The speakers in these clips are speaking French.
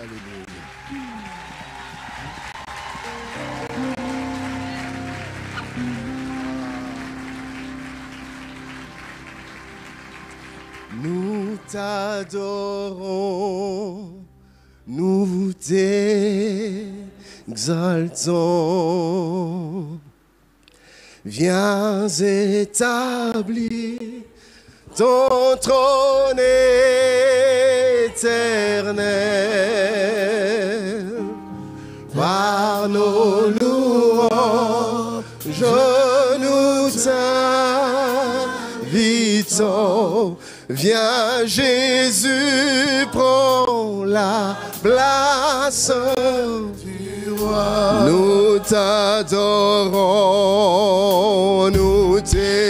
Nous t'adorons, nous t'exaltons. Viens établir ton trône éternel. Par nos louanges, nous t'invitons. Viens Jésus, prends la place du roi. Nous t'adorons, nous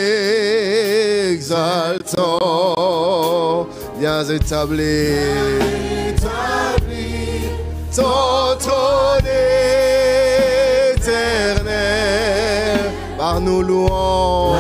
t'exaltons. Viens établir ton trône éternel. Par nos louanges,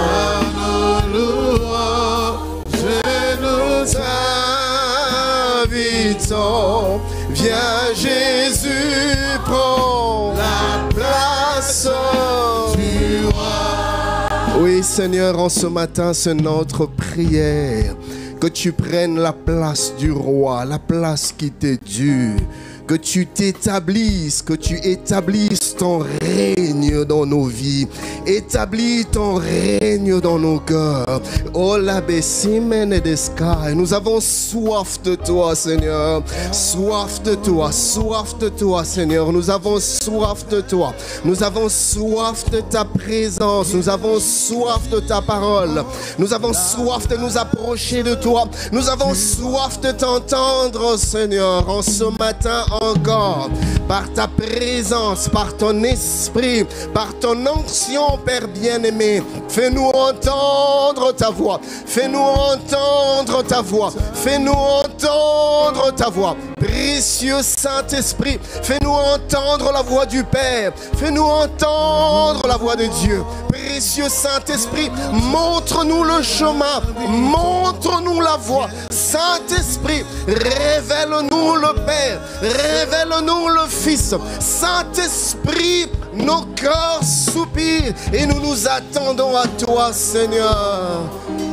viens Jésus, prends la place du roi. Oui Seigneur, en ce matin c'est notre prière, que tu prennes la place du roi, la place qui t'est due. Que tu t'établisses, que tu établisses ton règne dans nos vies. Établis ton règne dans nos cœurs. Oh la bessimene des sky. Nous avons soif de toi, Seigneur. Soif de toi, Seigneur. Nous avons soif de toi. Nous avons soif de ta présence. Nous avons soif de ta parole. Nous avons soif de nous approcher de toi. Nous avons soif de t'entendre, Seigneur, en ce matin encore, par ta présence, par ton esprit, par ton onction, Père bien-aimé. Fais-nous entendre ta voix. Fais-nous entendre ta voix. Fais-nous entendre ta voix. Précieux Saint-Esprit, fais-nous entendre la voix du Père. Fais-nous entendre la voix de Dieu. Précieux Saint-Esprit, montre-nous le chemin. Montre-nous la voie. Saint-Esprit, révèle-nous le Père. Révèle-nous le Fils. Saint-Esprit, nos cœurs soupirent et nous nous attendons à toi, Seigneur.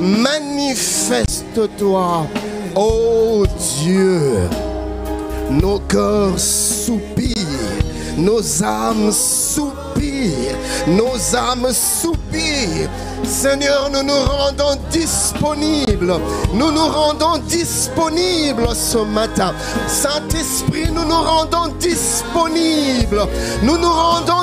Manifeste-toi, ô Dieu. Nos cœurs soupirent, nos âmes soupirent, nos âmes soupirent. Seigneur, nous nous rendons disponibles. Nous nous rendons disponibles ce matin. Saint-Esprit, nous nous rendons disponibles. Nous nous rendons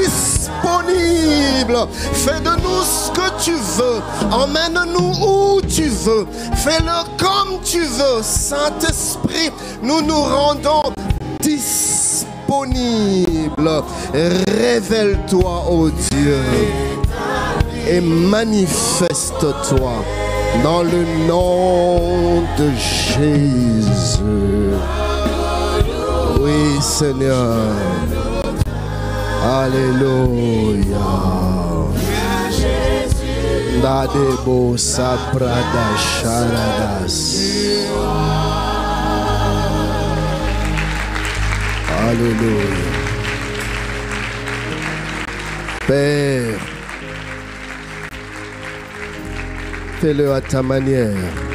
disponibles. Fais de nous ce que tu veux. Emmène-nous où tu veux. Fais-le comme tu veux. Saint-Esprit, nous nous rendons disponibles. Révèle-toi, ô Dieu, et manifeste-toi dans le nom de Jésus. Oui, Seigneur. Alléluia. Dadebo saprada charadas. Alléluia. Père, fais-le à ta manière.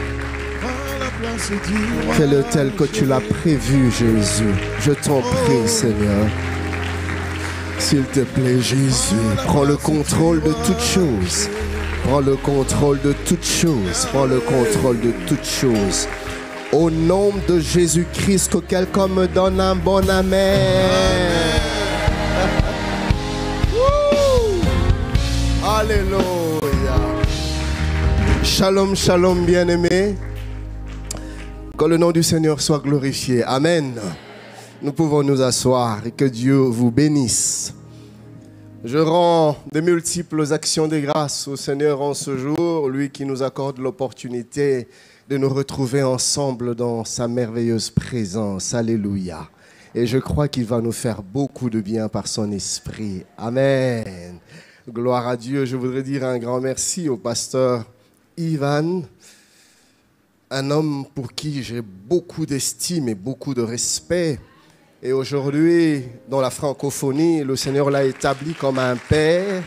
Fais-le tel que tu l'as prévu, Jésus. Je t'en prie, Seigneur. S'il te plaît, Jésus, prends le contrôle de toutes choses. Prends le contrôle de toutes choses. Prends le contrôle de toutes choses. Au nom de Jésus-Christ, que quelqu'un me donne un bon amen. Alléluia. Shalom, shalom, bien-aimés. Que le nom du Seigneur soit glorifié. Amen. Nous pouvons nous asseoir et que Dieu vous bénisse. Je rends de multiples actions de grâce au Seigneur en ce jour, lui qui nous accorde l'opportunité de nous retrouver ensemble dans sa merveilleuse présence. Alléluia. Et je crois qu'il va nous faire beaucoup de bien par son esprit. Amen. Gloire à Dieu. Je voudrais dire un grand merci au pasteur Ivan, un homme pour qui j'ai beaucoup d'estime et beaucoup de respect. Et aujourd'hui, dans la francophonie, le Seigneur l'a établi comme un père.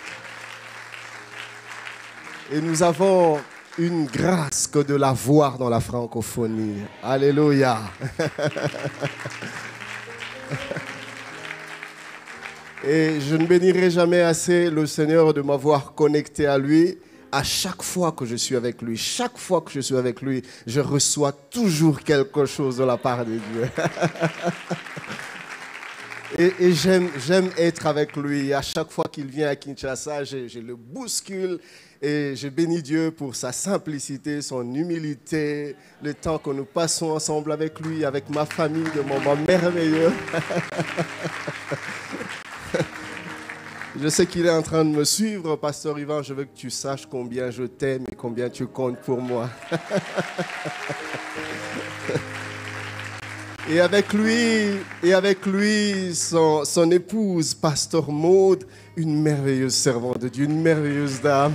Et nous avons une grâce que de la voir dans la francophonie. Alléluia. Et je ne bénirai jamais assez le Seigneur de m'avoir connecté à lui. À chaque fois que je suis avec lui, chaque fois que je suis avec lui, je reçois toujours quelque chose de la part de Dieu. Et j'aime être avec lui. À chaque fois qu'il vient à Kinshasa, je le bouscule et je bénis Dieu pour sa simplicité, son humilité, le temps que nous passons ensemble avec lui, avec ma famille, de moments merveilleux. Je sais qu'il est en train de me suivre. Pasteur Yvan, je veux que tu saches combien je t'aime et combien tu comptes pour moi. Et avec lui, son épouse, Pasteur Maud, une merveilleuse servante de Dieu, une merveilleuse dame.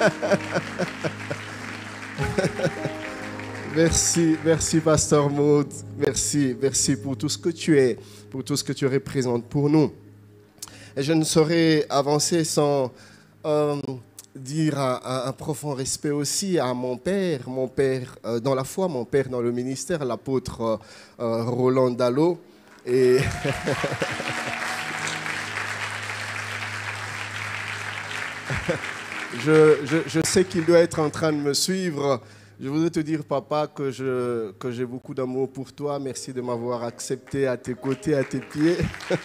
Merci Pasteur Maud. Merci pour tout ce que tu es, pour tout ce que tu représentes pour nous. Et je ne saurais avancer sans dire un profond respect aussi à mon père dans la foi, mon père dans le ministère, l'apôtre Roland Dallot. Et je sais qu'il doit être en train de me suivre. Je voudrais te dire, papa, que j'ai beaucoup d'amour pour toi. Merci de m'avoir accepté à tes côtés, à tes pieds.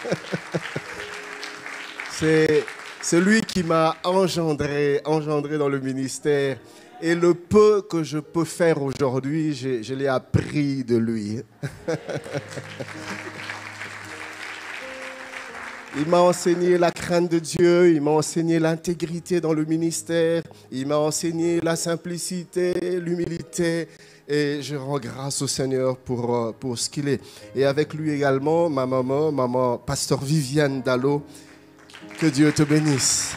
C'est lui qui m'a engendré dans le ministère. Et le peu que je peux faire aujourd'hui, je l'ai appris de lui. Il m'a enseigné la crainte de Dieu, il m'a enseigné l'intégrité dans le ministère, il m'a enseigné la simplicité, l'humilité. Et je rends grâce au Seigneur pour ce qu'il est. Et avec lui également, ma maman, pasteur Viviane Dallot. Que Dieu te bénisse.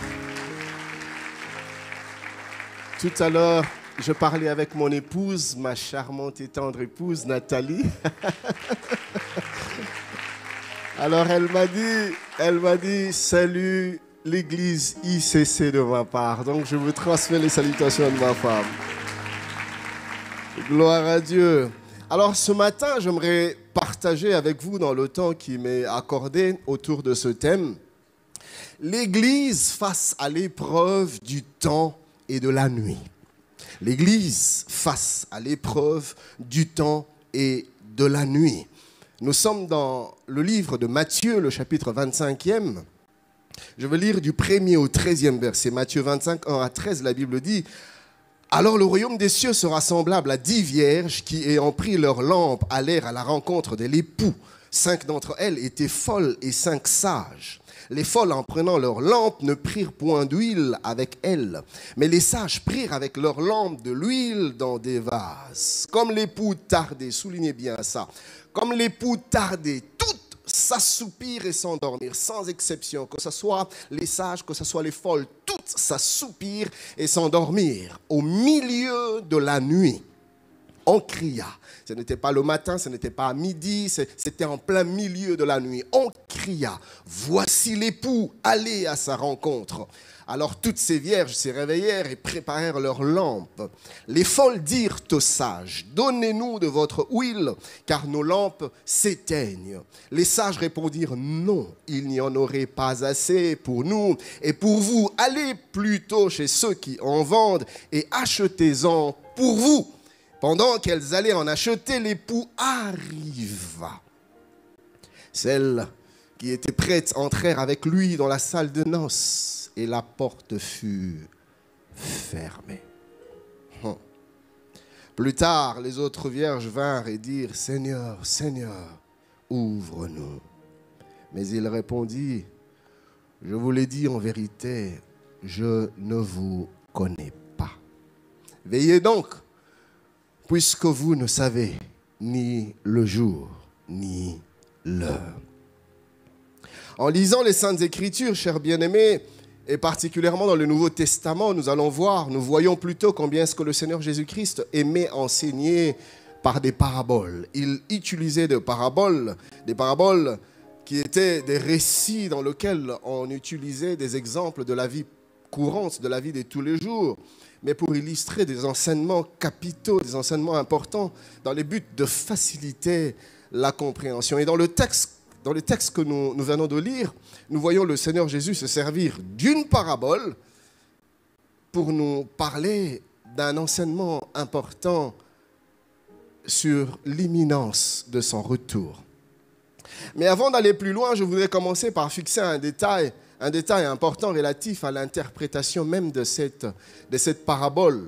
Tout à l'heure, je parlais avec mon épouse, ma charmante et tendre épouse, Nathalie. Alors elle m'a dit, salut l'église ICC de ma part. Donc je vous transmets les salutations de ma femme. Gloire à Dieu. Alors ce matin, j'aimerais partager avec vous dans le temps qui m'est accordé autour de ce thème. L'Église face à l'épreuve du temps et de la nuit. L'Église face à l'épreuve du temps et de la nuit. Nous sommes dans le livre de Matthieu, le chapitre 25e. Je vais lire du 1er au 13e verset. Matthieu 25, 1 à 13, la Bible dit « Alors le royaume des cieux sera semblable à 10 vierges qui, ayant pris leurs lampes, allèrent à la rencontre de l'époux. 5 d'entre elles étaient folles et 5 sages. Les folles, en prenant leurs lampes, ne prirent point d'huile avec elles. Mais les sages prirent avec leurs lampes de l'huile dans des vases. Comme l'époux tardait, soulignez bien ça, comme l'époux tardait, toutes s'assoupirent et s'endormirent, sans exception, que ce soit les sages, que ce soit les folles, toutes s'assoupirent et s'endormirent. Au milieu de la nuit, on cria. Ce n'était pas le matin, ce n'était pas à midi, c'était en plein milieu de la nuit. On cria, voici l'époux, allez à sa rencontre. Alors toutes ces vierges se réveillèrent et préparèrent leurs lampes. Les folles dirent aux sages, donnez-nous de votre huile, car nos lampes s'éteignent. Les sages répondirent, non, il n'y en aurait pas assez pour nous et pour vous. Allez plutôt chez ceux qui en vendent et achetez-en pour vous. Pendant qu'elles allaient en acheter, l'époux arriva. Celles qui étaient prêtes entrèrent avec lui dans la salle de noces et la porte fut fermée. Plus tard, les autres vierges vinrent et dirent, « Seigneur, Seigneur, ouvre-nous. » Mais il répondit, « Je vous l'ai dit en vérité, je ne vous connais pas. Veillez donc, puisque vous ne savez ni le jour, ni l'heure. » En lisant les Saintes Écritures, chers bien-aimés, et particulièrement dans le Nouveau Testament, nous voyons plutôt combien est-ce que le Seigneur Jésus-Christ aimait enseigner par des paraboles. Il utilisait des paraboles qui étaient des récits dans lesquels on utilisait des exemples de la vie courante, de la vie de tous les jours, mais pour illustrer des enseignements capitaux, des enseignements importants, dans le but de faciliter la compréhension. Et dans le texte que nous venons de lire, nous voyons le Seigneur Jésus se servir d'une parabole pour nous parler d'un enseignement important sur l'imminence de son retour. Mais avant d'aller plus loin, je voudrais commencer par fixer un détail important relatif à l'interprétation même de cette parabole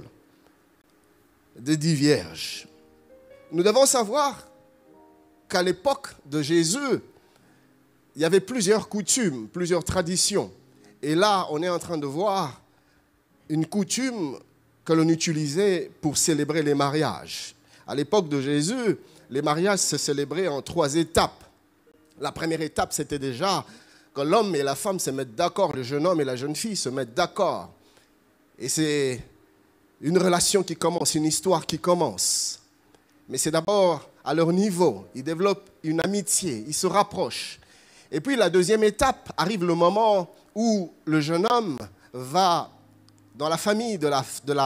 des 10 vierges. Nous devons savoir qu'à l'époque de Jésus, il y avait plusieurs coutumes, plusieurs traditions. Et là, on est en train de voir une coutume que l'on utilisait pour célébrer les mariages. À l'époque de Jésus, les mariages se célébraient en 3 étapes. La première étape, c'était déjà que l'homme et la femme se mettent d'accord, le jeune homme et la jeune fille se mettent d'accord. Et c'est une relation qui commence, une histoire qui commence. Mais c'est d'abord à leur niveau. Ils développent une amitié, ils se rapprochent. Et puis la deuxième étape, arrive le moment où le jeune homme va dans la famille de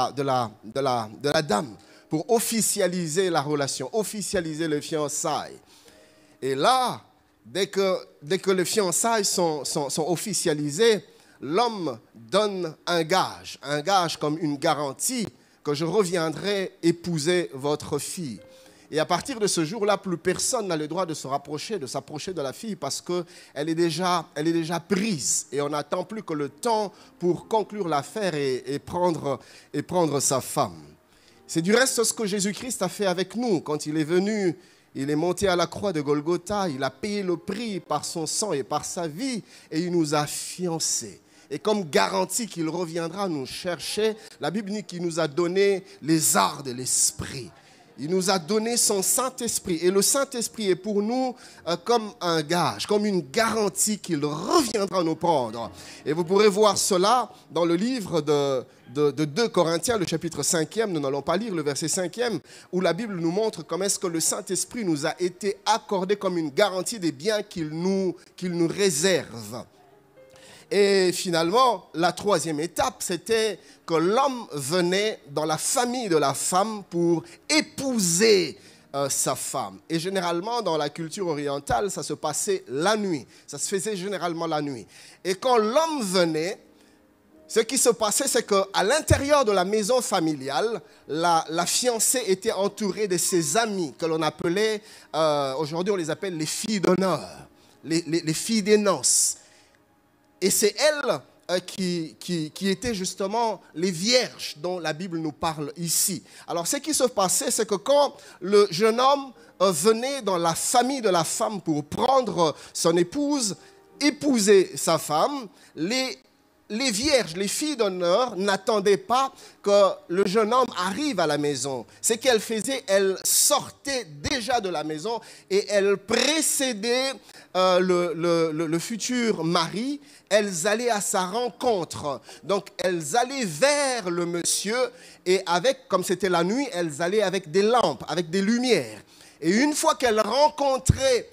la dame pour officialiser la relation, officialiser les fiançailles. Et là, dès que les fiançailles sont officialisées, l'homme donne un gage comme une garantie que je reviendrai épouser votre fille. Et à partir de ce jour-là, plus personne n'a le droit de s'approcher de la fille parce qu'elle est déjà prise. Et on n'attend plus que le temps pour conclure l'affaire et prendre sa femme. C'est du reste ce que Jésus-Christ a fait avec nous. Quand il est venu, il est monté à la croix de Golgotha, il a payé le prix par son sang et par sa vie et il nous a fiancés. Et comme garantie qu'il reviendra nous chercher, la Bible dit qu'il nous a donné les arts de l'esprit. Il nous a donné son Saint-Esprit. Et le Saint-Esprit est pour nous comme un gage, comme une garantie qu'il reviendra nous prendre. Et vous pourrez voir cela dans le livre de 2 Corinthiens, le chapitre 5e. Nous n'allons pas lire le verset 5e, où la Bible nous montre comment est-ce que le Saint-Esprit nous a été accordé comme une garantie des biens qu'il nous réserve. Et finalement, la 3e étape, c'était que l'homme venait dans la famille de la femme pour épouser sa femme. Et généralement, dans la culture orientale, ça se passait la nuit. Ça se faisait généralement la nuit. Et quand l'homme venait, ce qui se passait, c'est qu'à l'intérieur de la maison familiale, la fiancée était entourée de ses amis, que l'on appelait, aujourd'hui on les appelle les filles d'honneur, les filles des noces. Et c'est elles qui étaient justement les vierges dont la Bible nous parle ici. Alors ce qui se passait, c'est que quand le jeune homme venait dans la famille de la femme pour prendre son épouse, épouser sa femme, les vierges, les filles d'honneur n'attendaient pas que le jeune homme arrive à la maison. Ce qu'elles faisaient, elles sortaient déjà de la maison et elles précédaient le futur mari. Elles allaient à sa rencontre. Donc, elles allaient vers le monsieur et comme c'était la nuit, elles allaient avec des lampes, avec des lumières. Et une fois qu'elles rencontraient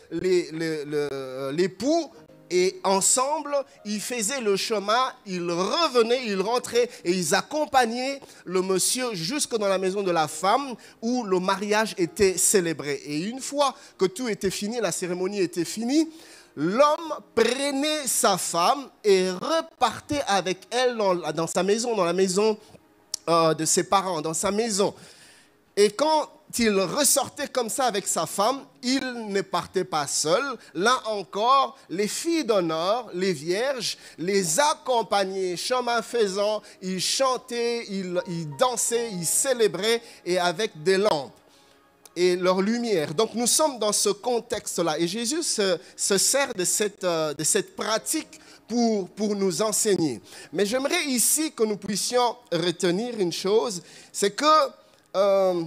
l'époux, et ensemble, ils faisaient le chemin, ils revenaient, ils rentraient et ils accompagnaient le monsieur jusque dans la maison de la femme où le mariage était célébré. Et une fois que tout était fini, la cérémonie était finie, l'homme prenait sa femme et repartait avec elle dans sa maison, dans la maison de ses parents, dans sa maison. Et quand il ressortait comme ça avec sa femme, il ne partait pas seul. Là encore, les filles d'honneur, les vierges, les accompagnaient, chemin faisant, ils chantaient, ils dansaient, ils célébraient et avec des lampes et leur lumière. Donc nous sommes dans ce contexte-là. Et Jésus se sert de cette pratique pour nous enseigner. Mais j'aimerais ici que nous puissions retenir une chose, c'est que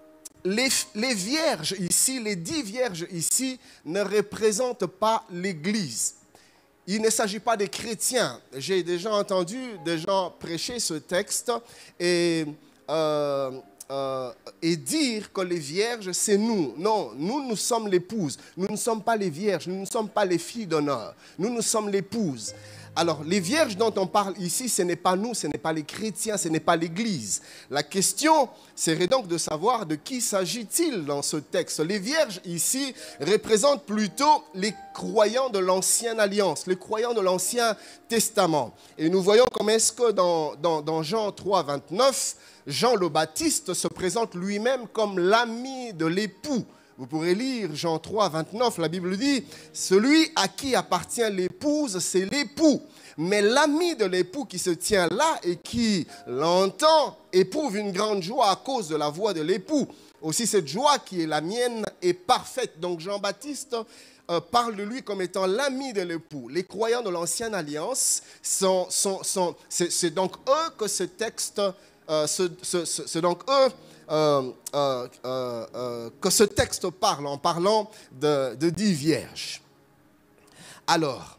les vierges ici, les 10 vierges ici, ne représentent pas l'Église. Il ne s'agit pas des chrétiens. J'ai déjà entendu des gens prêcher ce texte et et dire que les vierges, c'est nous. Non, nous sommes l'épouse. Nous ne sommes pas les vierges, nous ne sommes pas les filles d'honneur. Nous sommes l'épouse. Alors, les vierges dont on parle ici, ce n'est pas nous, ce n'est pas les chrétiens, ce n'est pas l'Église. La question serait donc de savoir de qui s'agit-il dans ce texte. Les vierges ici représentent plutôt les croyants de l'Ancienne Alliance, les croyants de l'Ancien Testament. Et nous voyons comment est-ce que dans Jean 3, 29, Jean le Baptiste se présente lui-même comme l'ami de l'époux. Vous pourrez lire Jean 3, 29, la Bible dit « Celui à qui appartient l'épouse, c'est l'époux. Mais l'ami de l'époux qui se tient là et qui l'entend éprouve une grande joie à cause de la voix de l'époux. Aussi cette joie qui est la mienne est parfaite. » Donc Jean-Baptiste parle de lui comme étant l'ami de l'époux. Les croyants de l'Ancienne Alliance, c'est donc eux que ce texte, c'est donc eux que ce texte parle en parlant de 10 vierges. Alors,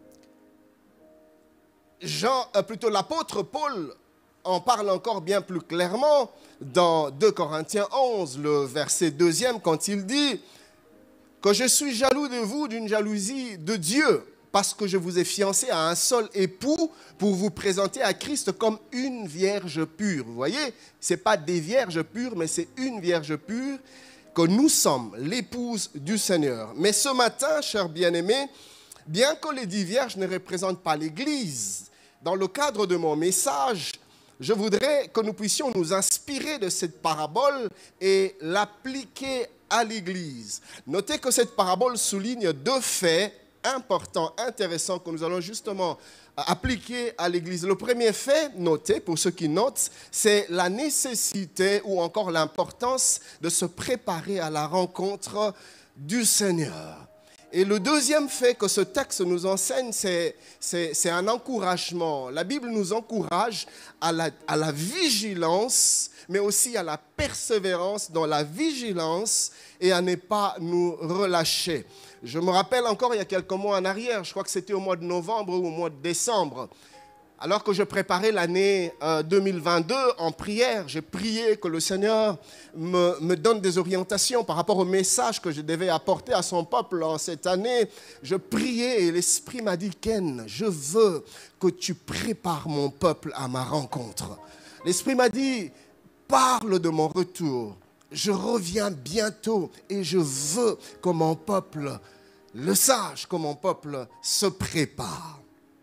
l'apôtre Paul en parle encore bien plus clairement dans 2 Corinthiens 11, le verset 2e, quand il dit que je suis jaloux de vous d'une jalousie de Dieu, parce que je vous ai fiancé à un seul époux pour vous présenter à Christ comme une vierge pure. Vous voyez, ce n'est pas des vierges pures, mais c'est une vierge pure que nous sommes, l'épouse du Seigneur. Mais ce matin, chers bien-aimés, bien que les 10 vierges ne représentent pas l'Église, dans le cadre de mon message, je voudrais que nous puissions nous inspirer de cette parabole et l'appliquer à l'Église. Notez que cette parabole souligne 2 faits important, intéressant que nous allons justement appliquer à l'Église. Le premier fait, notez, pour ceux qui notent, c'est la nécessité ou encore l'importance de se préparer à la rencontre du Seigneur. Et le deuxième fait que ce texte nous enseigne, c'est un encouragement. La Bible nous encourage à la vigilance, mais aussi à la persévérance dans la vigilance et à ne pas nous relâcher. Je me rappelle encore il y a quelques mois en arrière, je crois que c'était au mois de novembre ou au mois de décembre, alors que je préparais l'année 2022 en prière, j'ai prié que le Seigneur me donne des orientations par rapport au message que je devais apporter à son peuple en cette année. Je priais et l'Esprit m'a dit « Ken, je veux que tu prépares mon peuple à ma rencontre. » L'Esprit m'a dit « Parle de mon retour. Je reviens bientôt et je veux que mon peuple le sache, que mon peuple se prépare. »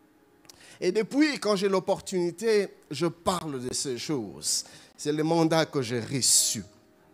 Et depuis, quand j'ai l'opportunité, je parle de ces choses. C'est le mandat que j'ai reçu.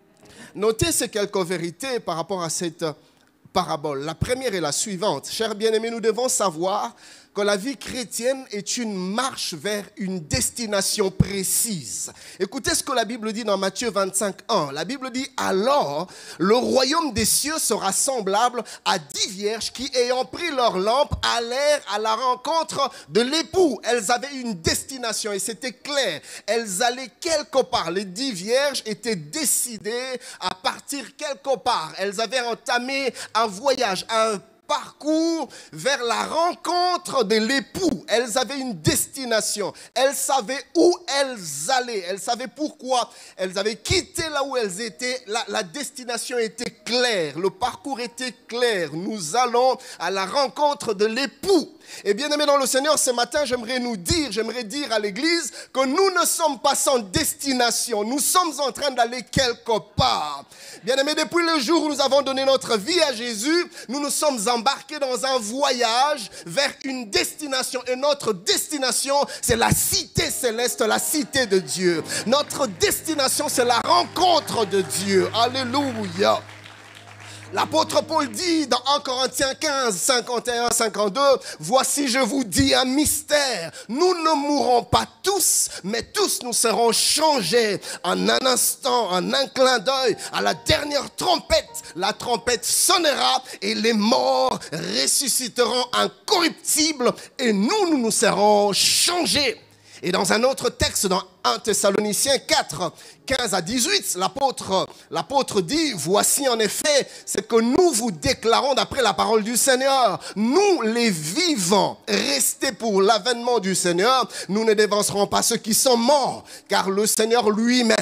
Notez ces quelques vérités par rapport à cette parabole. La première est la suivante. Chers bien-aimés, nous devons savoir que la vie chrétienne est une marche vers une destination précise. Écoutez ce que la Bible dit dans Matthieu 25, 1. La Bible dit « Alors, le royaume des cieux sera semblable à 10 vierges qui, ayant pris leur lampe, allèrent à la rencontre de l'époux. » Elles avaient une destination et c'était clair. Elles allaient quelque part. Les 10 vierges étaient décidées à partir quelque part. Elles avaient entamé un voyage, un parcours vers la rencontre de l'époux. Elles avaient une destination. Elles savaient où elles allaient. Elles savaient pourquoi. Elles avaient quitté là où elles étaient. La destination était claire. Le parcours était clair. Nous allons à la rencontre de l'époux. Et bien aimés dans le Seigneur, ce matin, j'aimerais dire à l'Église que nous ne sommes pas sans destination. Nous sommes en train d'aller quelque part. Bien aimés, depuis le jour où nous avons donné notre vie à Jésus, nous nous sommes embarqués dans un voyage vers une destination. Et notre destination, c'est la cité céleste, la cité de Dieu. Notre destination, c'est la rencontre de Dieu. Alléluia. L'apôtre Paul dit dans 1 Corinthiens 15, 51, 52, « Voici, je vous dis un mystère. Nous ne mourrons pas tous, mais tous nous serons changés en un instant, en un clin d'œil. À la dernière trompette, la trompette sonnera et les morts ressusciteront incorruptibles et nous serons changés. » Et dans un autre texte, dans 1 Thessaloniciens 4, 15 à 18, l'apôtre dit, « Voici en effet ce que nous vous déclarons d'après la parole du Seigneur. Nous, les vivants, restés pour l'avènement du Seigneur, nous ne dévancerons pas ceux qui sont morts, car le Seigneur lui-même,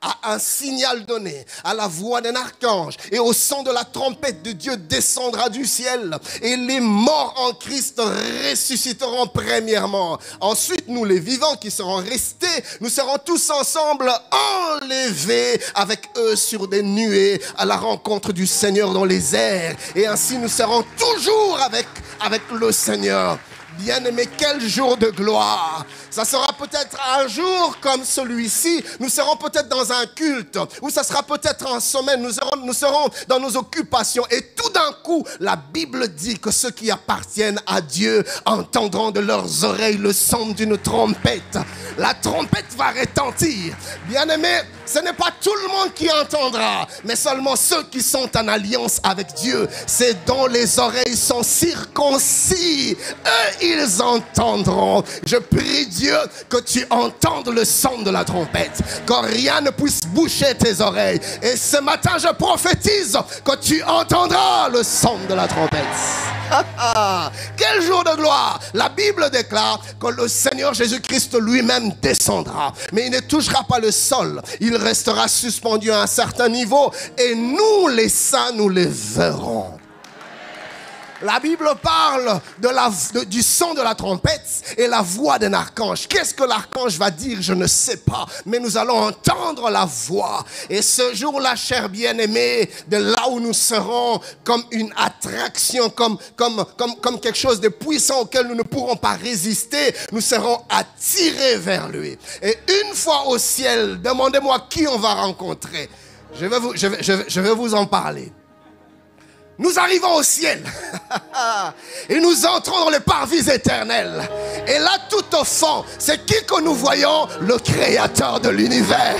à un signal donné, à la voix d'un archange et au son de la trompette de Dieu descendra du ciel. Et les morts en Christ ressusciteront premièrement. Ensuite, nous les vivants qui serons restés, nous serons tous ensemble enlevés avec eux sur des nuées à la rencontre du Seigneur dans les airs. Et ainsi nous serons toujours avec le Seigneur. Bien-aimés, quel jour de gloire! Ça sera peut-être un jour comme celui-ci. Nous serons peut-être dans un culte, ou ça sera peut-être en semaine. Nous serons dans nos occupations. Et tout d'un coup, la Bible dit que ceux qui appartiennent à Dieu entendront de leurs oreilles le son d'une trompette. La trompette va retentir. Bien-aimés, ce n'est pas tout le monde qui entendra, mais seulement ceux qui sont en alliance avec Dieu. C'est dont les oreilles sont circoncis. Eux, ils entendront. Je prie Dieu que tu entendes le son de la trompette, que rien ne puisse boucher tes oreilles. Et ce matin, je prophétise que tu entendras le son de la trompette. Quel jour de gloire! La Bible déclare que le Seigneur Jésus-Christ lui-même descendra, mais il ne touchera pas le sol. Il restera suspendu à un certain niveau et nous, les saints, nous les verrons. La Bible parle du son de la trompette et la voix d'un archange. Qu'est-ce que l'archange va dire? Je ne sais pas. Mais nous allons entendre la voix. Et ce jour-là, chers bien-aimés, de là où nous serons comme une attraction, comme quelque chose de puissant auquel nous ne pourrons pas résister, nous serons attirés vers lui. Et une fois au ciel, demandez-moi qui on va rencontrer. Je vais vous en parler. Nous arrivons au ciel et nous entrons dans les parvis éternels. Et là, tout au fond, c'est qui que nous voyons? Le créateur de l'univers.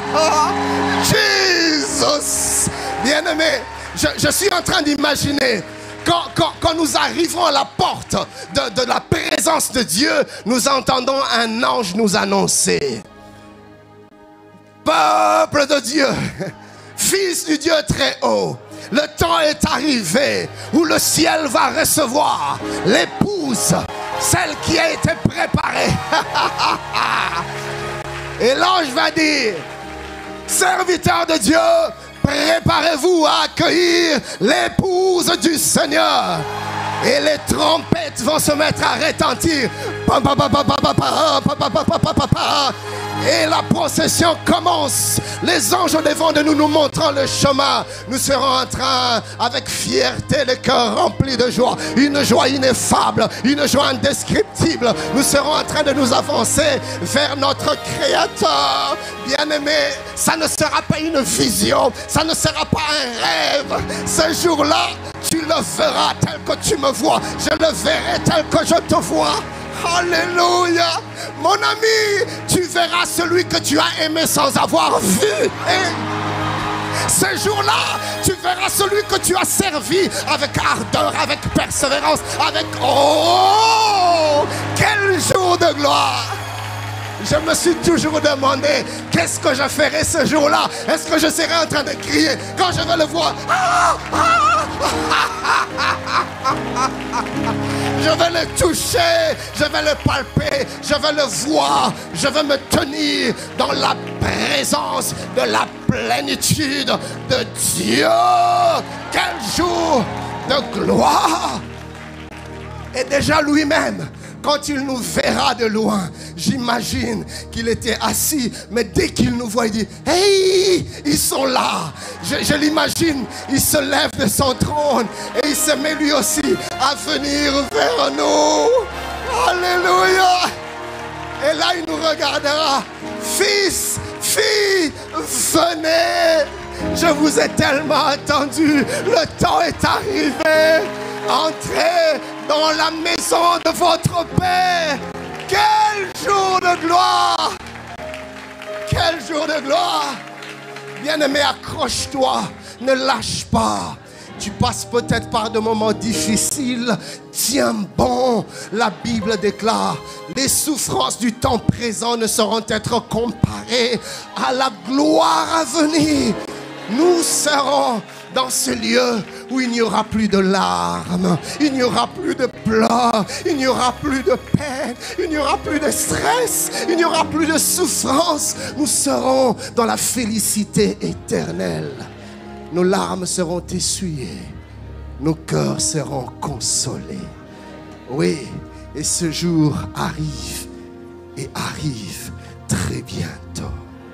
Jésus! Bien-aimé, je suis en train d'imaginer quand nous arrivons à la porte de la présence de Dieu, nous entendons un ange nous annoncer: peuple de Dieu, fils du Dieu très haut, le temps est arrivé où le ciel va recevoir l'épouse, celle qui a été préparée. Et l'ange va dire: serviteurs de Dieu, préparez-vous à accueillir l'épouse du Seigneur. Et les trompettes vont se mettre à retentir. Et la procession commence. Les anges devant de nous montrant le chemin. Nous serons en train, avec fierté, le cœur rempli de joie, une joie ineffable, une joie indescriptible. Nous serons en train de nous avancer vers notre Créateur. Bien-aimé, ça ne sera pas une vision, ça ne sera pas un rêve. Ce jour-là, tu le verras tel que tu me vois. Je le verrai tel que je te vois. Alléluia. Mon ami, tu verras celui que tu as aimé sans avoir vu. Et ce jour-là, tu verras celui que tu as servi avec ardeur, avec persévérance, avec... Oh, quel jour de gloire! Je me suis toujours demandé, qu'est-ce que je ferai ce jour-là? Est-ce que je serai en train de crier quand je vais le voir? Je vais le toucher, je vais le palper, je vais le voir, je vais me tenir dans la présence de la plénitude de Dieu. Quel jour de gloire! Et déjà lui-même, quand il nous verra de loin, j'imagine qu'il était assis, mais dès qu'il nous voit, il dit: hey, ils sont là. Je l'imagine, il se lève de son trône et il se met lui aussi à venir vers nous. Alléluia. Et là, il nous regardera: fils, fille, venez. Je vous ai tellement attendu. Le temps est arrivé. Entrez dans la maison de votre Père. Quel jour de gloire! Quel jour de gloire! Bien-aimé, accroche-toi, ne lâche pas. Tu passes peut-être par des moments difficiles. Tiens bon, la Bible déclare: les souffrances du temps présent ne sauront être comparées à la gloire à venir. Nous serons dans ce lieu où il n'y aura plus de larmes, il n'y aura plus de pleurs, il n'y aura plus de peine, il n'y aura plus de stress, il n'y aura plus de souffrance. Nous serons dans la félicité éternelle. Nos larmes seront essuyées, nos cœurs seront consolés. Oui, et ce jour arrive et arrive très bientôt.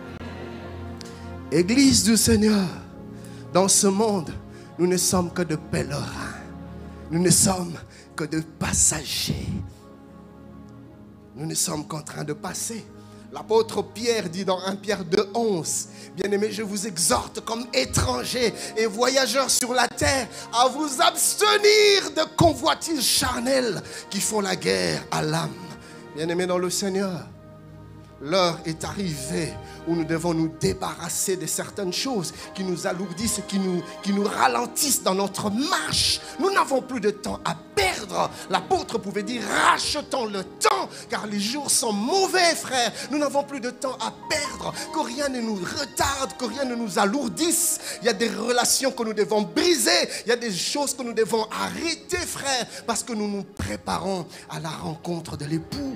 Église du Seigneur, dans ce monde, nous ne sommes que de pèlerins. Nous ne sommes que de passagers. Nous ne sommes qu'en train de passer. L'apôtre Pierre dit dans 1 Pierre 2,11, bien-aimés, je vous exhorte comme étrangers et voyageurs sur la terre à vous abstenir de convoitises charnelles qui font la guerre à l'âme. Bien-aimés dans le Seigneur, l'heure est arrivée où nous devons nous débarrasser de certaines choses qui nous alourdissent et qui nous ralentissent dans notre marche. Nous n'avons plus de temps à perdre. L'apôtre pouvait dire, rachetons le temps, car les jours sont mauvais, frères. Nous n'avons plus de temps à perdre, que rien ne nous retarde, que rien ne nous alourdisse. Il y a des relations que nous devons briser, il y a des choses que nous devons arrêter, frères, parce que nous nous préparons à la rencontre de l'époux.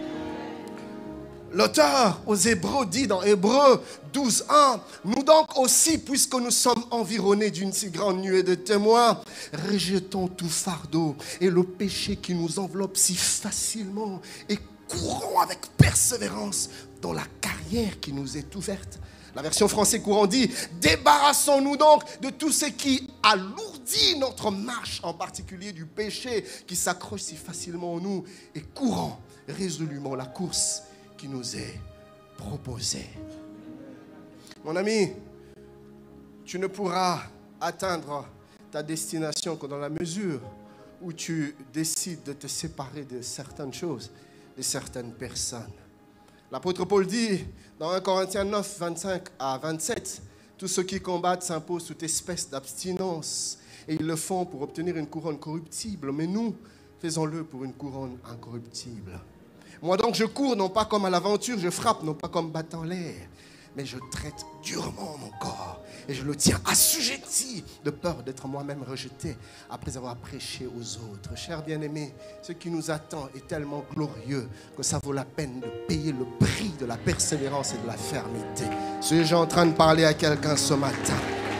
L'auteur aux Hébreux dit dans Hébreux 12:1, nous donc aussi, puisque nous sommes environnés d'une si grande nuée de témoins, rejetons tout fardeau et le péché qui nous enveloppe si facilement et courons avec persévérance dans la carrière qui nous est ouverte. La version français courant dit, débarrassons-nous donc de tout ce qui alourdit notre marche, en particulier du péché qui s'accroche si facilement en nous, et courons résolument la course qui nous est proposé. Mon ami, tu ne pourras atteindre ta destination que dans la mesure où tu décides de te séparer de certaines choses, de certaines personnes. L'apôtre Paul dit dans 1 Corinthiens 9, 25 à 27, tous ceux qui combattent s'imposent toute espèce d'abstinence et ils le font pour obtenir une couronne corruptible, mais nous, faisons-le pour une couronne incorruptible. Moi donc je cours non pas comme à l'aventure, je frappe non pas comme battant l'air, mais je traite durement mon corps et je le tiens assujetti de peur d'être moi-même rejeté après avoir prêché aux autres. Chers bien-aimés, ce qui nous attend est tellement glorieux que ça vaut la peine de payer le prix de la persévérance et de la fermeté. Suis-je en train de parler à quelqu'un ce matin?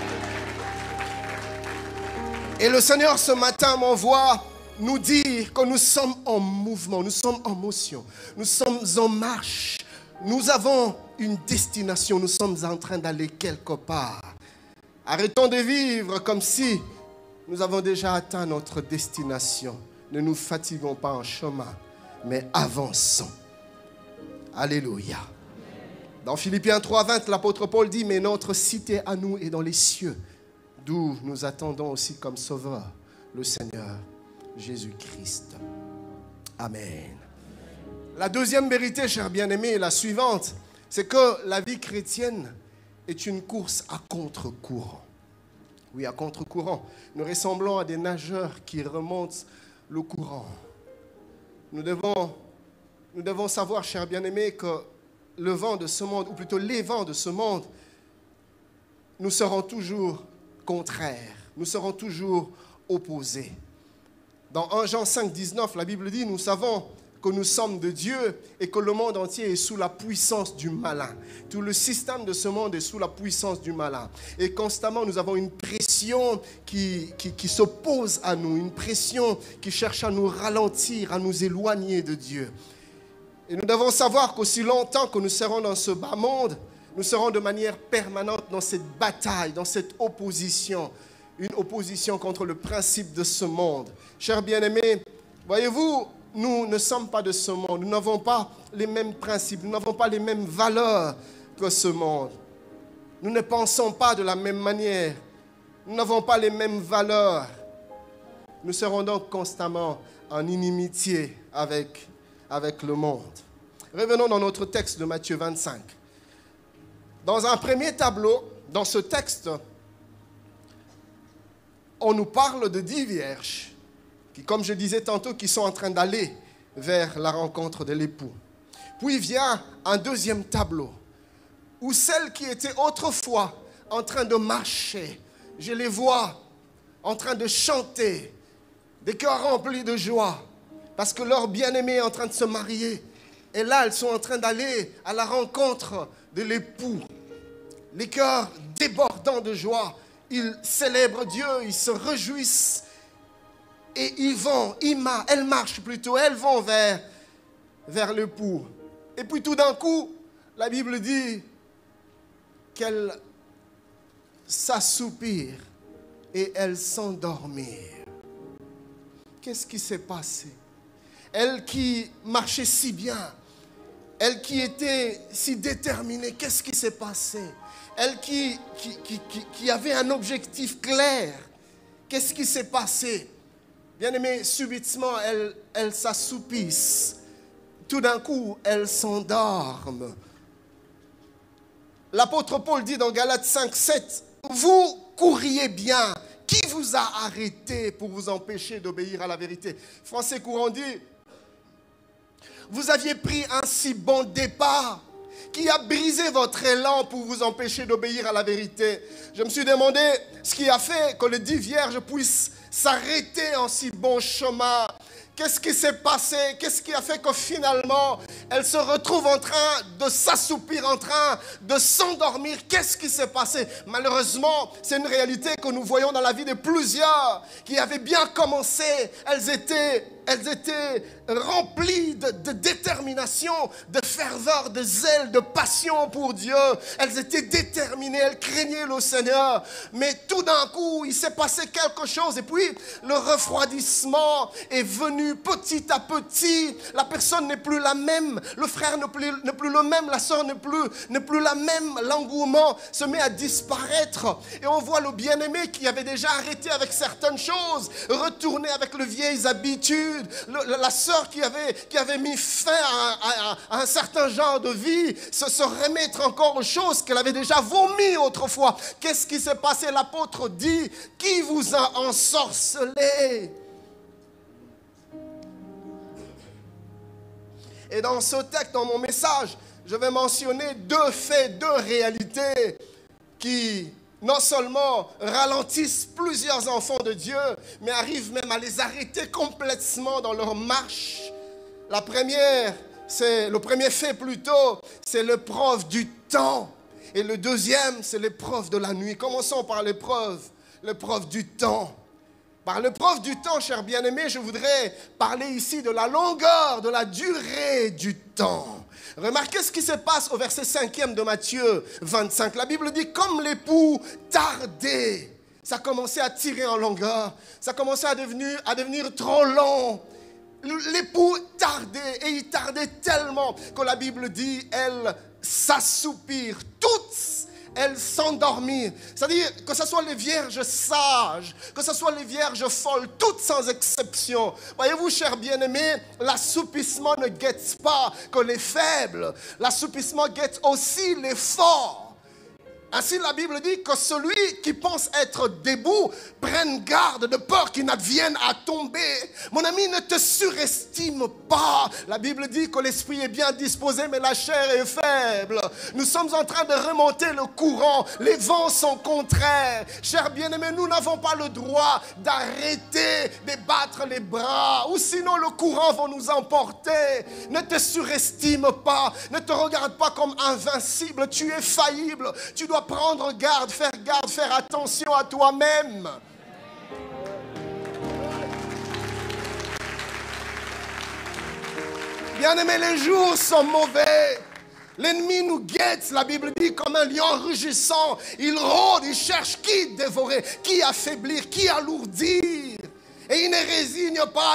Et le Seigneur ce matin m'envoie nous dire que nous sommes en mouvement, nous sommes en motion, nous sommes en marche, nous avons une destination, nous sommes en train d'aller quelque part. Arrêtons de vivre comme si nous avons déjà atteint notre destination. Ne nous fatiguons pas en chemin, mais avançons. Alléluia. Dans Philippiens 3:20, l'apôtre Paul dit, mais notre cité à nous est dans les cieux, d'où nous attendons aussi comme sauveur le Seigneur Jésus-Christ. Amen. La deuxième vérité, chers bien-aimés, est la suivante. C'est que la vie chrétienne est une course à contre-courant. Oui, à contre-courant. Nous ressemblons à des nageurs qui remontent le courant. Nous devons savoir, chers bien-aimés, que le vent de ce monde, ou plutôt les vents de ce monde, nous seront toujours contraires. Nous serons toujours opposés. Dans 1 Jean 5, 19, la Bible dit, nous savons que nous sommes de Dieu et que le monde entier est sous la puissance du malin. Tout le système de ce monde est sous la puissance du malin. Et constamment, nous avons une pression qui s'oppose à nous, une pression qui cherche à nous ralentir, à nous éloigner de Dieu. Et nous devons savoir qu'aussi longtemps que nous serons dans ce bas monde, nous serons de manière permanente dans cette bataille, dans cette opposition. Une opposition contre le principe de ce monde. Chers bien-aimés, voyez-vous, nous ne sommes pas de ce monde. Nous n'avons pas les mêmes principes, nous n'avons pas les mêmes valeurs que ce monde. Nous ne pensons pas de la même manière. Nous n'avons pas les mêmes valeurs. Nous serons donc constamment en inimitié avec le monde. Revenons dans notre texte de Matthieu 25. Dans un premier tableau, dans ce texte, on nous parle de 10 vierges qui, comme je disais tantôt, qui sont en train d'aller vers la rencontre de l'époux. Puis vient un deuxième tableau où celles qui étaient autrefois en train de marcher je les vois en train de chanter, des cœurs remplis de joie, parce que leur bien-aimé est en train de se marier. Et là, elles sont en train d'aller à la rencontre de l'époux. Les cœurs débordants de joie, ils célèbrent Dieu, ils se réjouissent. Et elles marchent plutôt, elles vont vers l'époux. Et puis tout d'un coup, la Bible dit qu'elles s'assoupirent et elles s'endormirent. Qu'est-ce qui s'est passé? Elle qui marchait si bien, elle qui était si déterminée, qu'est-ce qui s'est passé? Elle qui avait un objectif clair, qu'est-ce qui s'est passé? Bien-aimés, subitement, elles s'assoupissent. Tout d'un coup, elles s'endorment. L'apôtre Paul dit dans Galates 5:7, vous courriez bien. Qui vous a arrêté pour vous empêcher d'obéir à la vérité? Français courant dit, vous aviez pris un si bon départ qui a brisé votre élan pour vous empêcher d'obéir à la vérité. Je me suis demandé ce qui a fait que les 10 vierges puissent s'arrêter en si bon chemin. Qu'est-ce qui s'est passé? Qu'est-ce qui a fait que finalement, elles se retrouvent en train de s'assoupir, en train de s'endormir? Qu'est-ce qui s'est passé? Malheureusement, c'est une réalité que nous voyons dans la vie de plusieurs qui avaient bien commencé. Elles étaient remplies de détermination, de ferveur, de zèle, de passion pour Dieu. Elles étaient déterminées, elles craignaient le Seigneur. Mais tout d'un coup, il s'est passé quelque chose. Et puis, le refroidissement est venu petit à petit. La personne n'est plus la même. Le frère n'est plus le même. La sœur n'est plus la même. L'engouement se met à disparaître. Et on voit le bien-aimé qui avait déjà arrêté avec certaines choses, retourner avec les vieilles habitudes. La sœur qui avait mis fin à un certain genre de vie, se remettre encore aux choses qu'elle avait déjà vomies autrefois. Qu'est-ce qui s'est passé? L'apôtre dit, qui vous a ensorcelé? Et dans ce texte, dans mon message, je vais mentionner 2 faits, 2 réalités qui non seulement ralentissent plusieurs enfants de Dieu, mais arrivent même à les arrêter complètement dans leur marche. La première, le premier fait plutôt, c'est l'épreuve du temps. Et le deuxième, c'est l'épreuve de la nuit. Commençons par l'épreuve du temps. Par l'épreuve du temps, chers bien-aimés, je voudrais parler ici de la longueur, de la durée du temps. Remarquez ce qui se passe au verset 5e de Matthieu 25. La Bible dit, comme l'époux tardait, ça commençait à tirer en longueur, ça commençait à devenir trop long. L'époux tardait, et il tardait tellement que la Bible dit, elles s'assoupirent toutes. Elles s'endormirent. C'est-à-dire que ce soit les vierges sages, que ce soit les vierges folles, toutes sans exception. Voyez-vous, chers bien-aimés, l'assoupissement ne guette pas que les faibles. L'assoupissement guette aussi les forts. Ainsi, la Bible dit que celui qui pense être debout prenne garde de peur qu'il n'advienne à tomber. Mon ami, ne te surestime pas. La Bible dit que l'esprit est bien disposé, mais la chair est faible. Nous sommes en train de remonter le courant. Les vents sont contraires. Chers bien-aimés, nous n'avons pas le droit d'arrêter de battre les bras, ou sinon le courant va nous emporter. Ne te surestime pas. Ne te regarde pas comme invincible. Tu es faillible. Tu dois prendre garde, faire attention à toi-même. Bien-aimés, les jours sont mauvais. L'ennemi nous guette, la Bible dit, comme un lion rugissant. Il rôde, il cherche qui dévorer, qui affaiblir, qui alourdir. Et il ne résigne pas,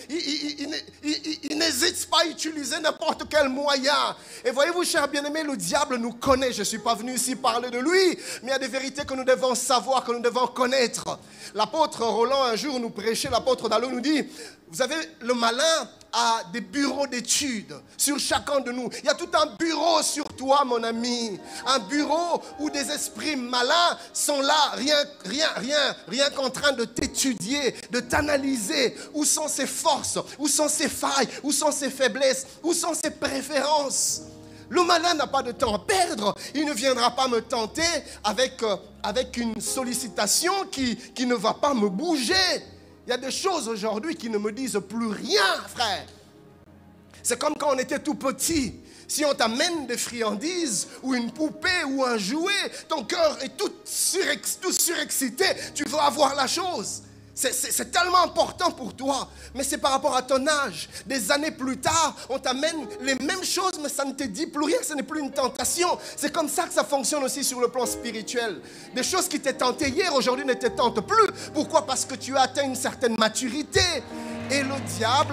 il n'hésite pas à utiliser n'importe quel moyen. Et voyez-vous, chers bien-aimés, le diable nous connaît. Je ne suis pas venu ici parler de lui, mais il y a des vérités que nous devons savoir, que nous devons connaître. L'apôtre Roland, un jour, nous prêchait, l'apôtre Dallot nous dit, vous avez le malin à des bureaux d'études sur chacun de nous. Il y a tout un bureau sur toi, mon ami. Un bureau où des esprits malins sont là, rien qu'en train de t'étudier, de t'analyser. Où sont ses forces? Où sont ses failles? Où sont ses faiblesses? Où sont ses préférences? Le malin n'a pas de temps à perdre. Il ne viendra pas me tenter avec une sollicitation qui ne va pas me bouger. Il y a des choses aujourd'hui qui ne me disent plus rien, frère. C'est comme quand on était tout petit. Si on t'amène des friandises ou une poupée ou un jouet, ton cœur est tout surexcité. Tu veux avoir la chose. C'est tellement important pour toi. Mais c'est par rapport à ton âge. Des années plus tard, on t'amène les mêmes choses, mais ça ne te dit plus rien. Ce n'est plus une tentation. C'est comme ça que ça fonctionne aussi sur le plan spirituel. Des choses qui t'étaient tentées hier, aujourd'hui ne te tentent plus. Pourquoi? Parce que tu as atteint une certaine maturité. Et le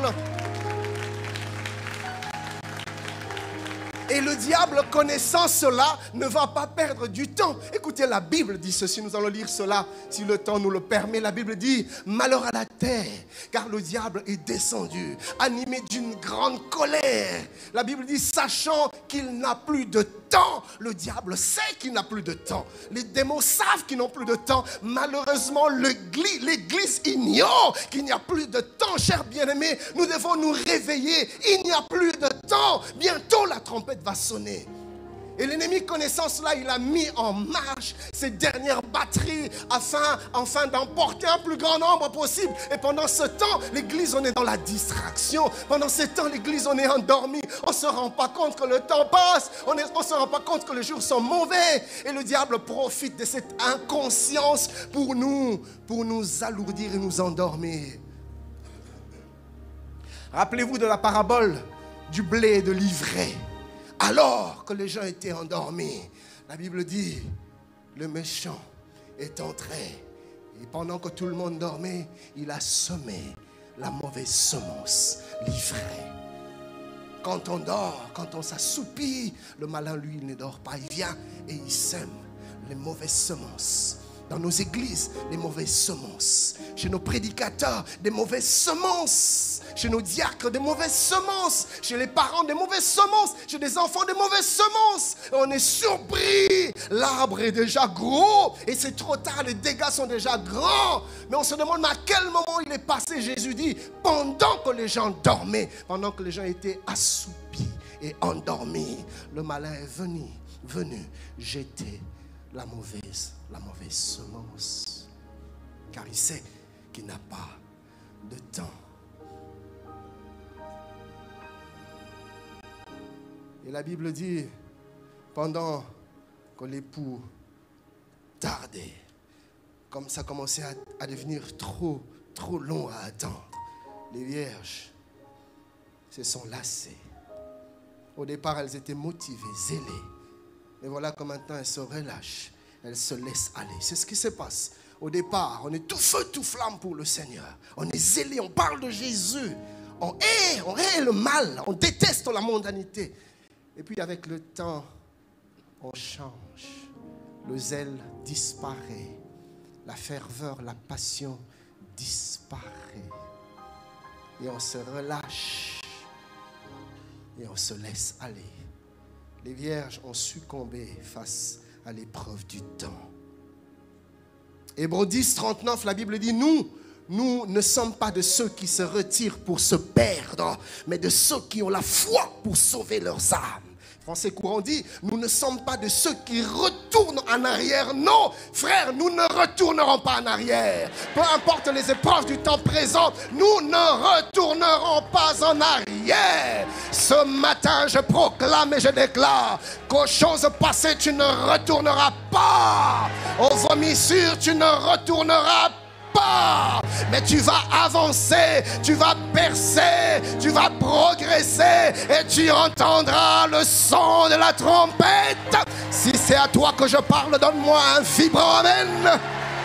diable, connaissant cela, ne va pas perdre du temps. Écoutez, la Bible dit ceci, nous allons lire cela si le temps nous le permet. La Bible dit, malheur à la terre, car le diable est descendu, animé d'une grande colère. La Bible dit, sachant qu'il n'a plus de temps. Le diable sait qu'il n'a plus de temps. Les démons savent qu'ils n'ont plus de temps. Malheureusement, l'Église ignore qu'il n'y a plus de temps. Chers bien-aimés, nous devons nous réveiller. Il n'y a plus de temps. Bientôt, la trompette va sonner. Et l'ennemi, connaissant cela, il a mis en marche ses dernières batteries afin d'emporter un plus grand nombre possible. Et pendant ce temps, l'église, on est dans la distraction. Pendant ce temps, l'église, on est endormi. On ne se rend pas compte que le temps passe. On ne se rend pas compte que les jours sont mauvais. Et le diable profite de cette inconscience pour nous alourdir et nous endormir. Rappelez-vous de la parabole du blé et de l'ivraie. Alors que les gens étaient endormis, la Bible dit, le méchant est entré. Et pendant que tout le monde dormait, il a semé la mauvaise semence, l'ivraie. Quand on dort, quand on s'assoupit, le malin, lui, il ne dort pas. Il vient et il sème les mauvaises semences. Dans nos églises, les mauvaises semences. Chez nos prédicateurs, des mauvaises semences. Chez nos diacres, des mauvaises semences. Chez les parents, des mauvaises semences. Chez des enfants, des mauvaises semences. Et on est surpris. L'arbre est déjà gros. Et c'est trop tard, les dégâts sont déjà grands. Mais on se demande à quel moment il est passé. Jésus dit, pendant que les gens dormaient, pendant que les gens étaient assoupis et endormis, le malin est venu jeter la mauvaise semence. Car il sait qu'il n'a pas de temps. Et la Bible dit, pendant que l'époux tardait, comme ça commençait à devenir trop long à attendre, les vierges se sont lassées. Au départ, elles étaient motivées, zélées. Mais voilà que maintenant, elles se relâchent. Elles se laissent aller. C'est ce qui se passe. Au départ, on est tout feu, tout flamme pour le Seigneur. On est zélé, on parle de Jésus. On hait le mal. On déteste la mondanité. Et puis avec le temps, on change. Le zèle disparaît. La ferveur, la passion disparaît. Et on se relâche. Et on se laisse aller. Les vierges ont succombé face à l'épreuve du temps. Hébreux 10, 39, la Bible dit, nous ne sommes pas de ceux qui se retirent pour se perdre, mais de ceux qui ont la foi pour sauver leurs âmes. Français courant dit, nous ne sommes pas de ceux qui retournent en arrière. Non, frère, nous ne retournerons pas en arrière. Peu importe les épreuves du temps présent, nous ne retournerons pas en arrière. Ce matin, je proclame et je déclare qu'aux choses passées, tu ne retourneras pas. Aux vomissures, tu ne retourneras pas. Mais tu vas avancer, tu vas percer, tu vas progresser et tu entendras le son de la trompette. Si c'est à toi que je parle, donne-moi un vibrant amen.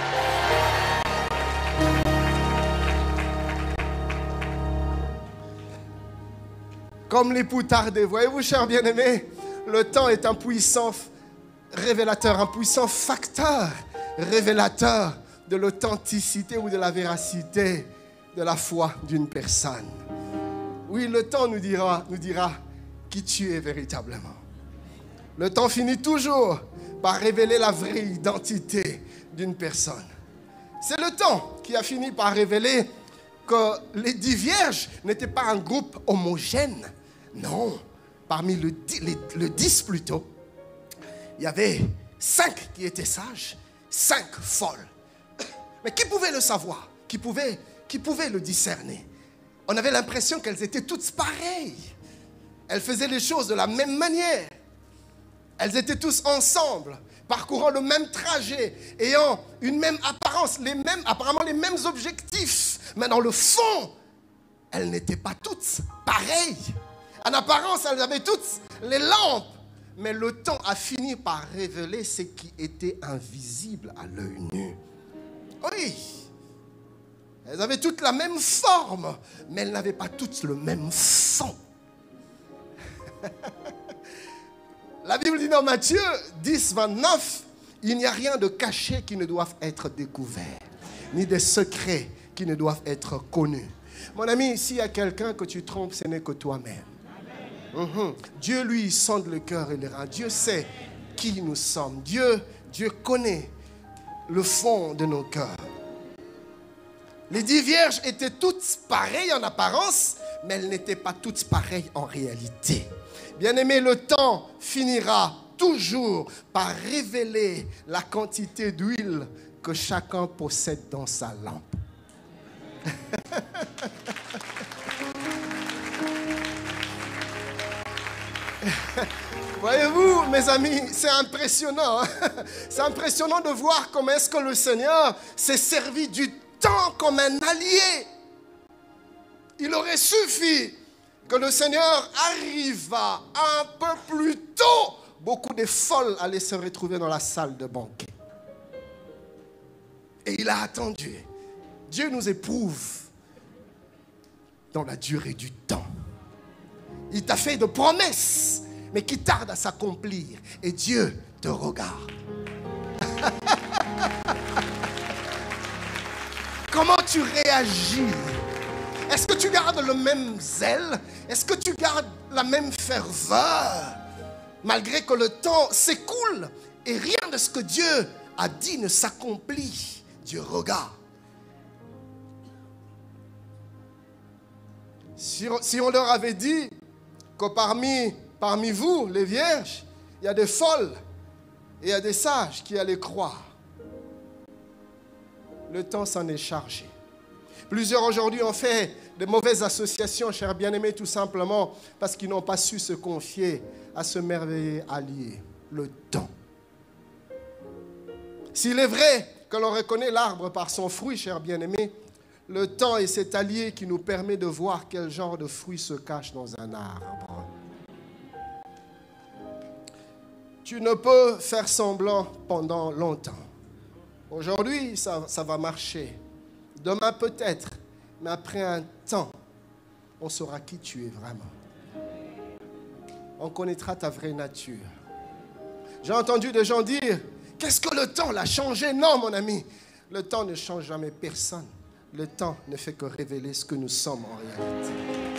Comme l'époux tardé, voyez-vous, chers bien-aimés, le temps est un puissant révélateur, un puissant facteur révélateur de l'authenticité ou de la véracité de la foi d'une personne. Oui, le temps nous dira qui tu es véritablement. Le temps finit toujours par révéler la vraie identité d'une personne. C'est le temps qui a fini par révéler que les 10 vierges n'étaient pas un groupe homogène. Non, parmi le 10 plutôt, il y avait 5 qui étaient sages, 5 folles. Mais qui pouvait le savoir? Qui pouvait le discerner? On avait l'impression qu'elles étaient toutes pareilles. Elles faisaient les choses de la même manière. Elles étaient tous ensemble, parcourant le même trajet, ayant une même apparence, apparemment les mêmes objectifs. Mais dans le fond, elles n'étaient pas toutes pareilles. En apparence, elles avaient toutes les lampes. Mais le temps a fini par révéler ce qui était invisible à l'œil nu. Oui, elles avaient toutes la même forme, mais elles n'avaient pas toutes le même fond. La Bible dit dans Matthieu 10, 29, il n'y a rien de caché qui ne doive être découvert, ni de secrets qui ne doivent être connus. Mon ami, s'il y a quelqu'un que tu trompes, ce n'est que toi-même. Dieu, lui, sonde le cœur et les reins. Dieu sait qui nous sommes. Dieu connaît le fond de nos cœurs. Les 10 vierges étaient toutes pareilles en apparence, mais elles n'étaient pas toutes pareilles en réalité. Bien-aimé, le temps finira toujours par révéler la quantité d'huile que chacun possède dans sa lampe. Voyez-vous, mes amis, c'est impressionnant. C'est impressionnant de voir comment est-ce que le Seigneur s'est servi du temps comme un allié. Il aurait suffi que le Seigneur arriva un peu plus tôt. Beaucoup de folles allaient se retrouver dans la salle de banquet. Et il a attendu. Dieu nous éprouve dans la durée du temps. Il t'a fait de promesses, mais qui tardent à s'accomplir. Et Dieu te regarde. Comment tu réagis? Est-ce que tu gardes le même zèle? Est-ce que tu gardes la même ferveur? Malgré que le temps s'écoule et rien de ce que Dieu a dit ne s'accomplit. Dieu regarde. Si on leur avait dit que parmi vous, les vierges, il y a des folles et il y a des sages qui allaient croire, le temps s'en est chargé. Plusieurs aujourd'hui ont fait de mauvaises associations, chers bien-aimés, tout simplement parce qu'ils n'ont pas su se confier à ce merveilleux allié, le temps. S'il est vrai que l'on reconnaît l'arbre par son fruit, chers bien-aimés, le temps est cet allié qui nous permet de voir quel genre de fruit se cache dans un arbre. Tu ne peux faire semblant pendant longtemps. Aujourd'hui, ça va marcher. Demain peut-être, mais après un temps, on saura qui tu es vraiment. On connaîtra ta vraie nature. J'ai entendu des gens dire, qu'est-ce que le temps l'a changé? Non, mon ami, le temps ne change jamais personne. Le temps ne fait que révéler ce que nous sommes en réalité.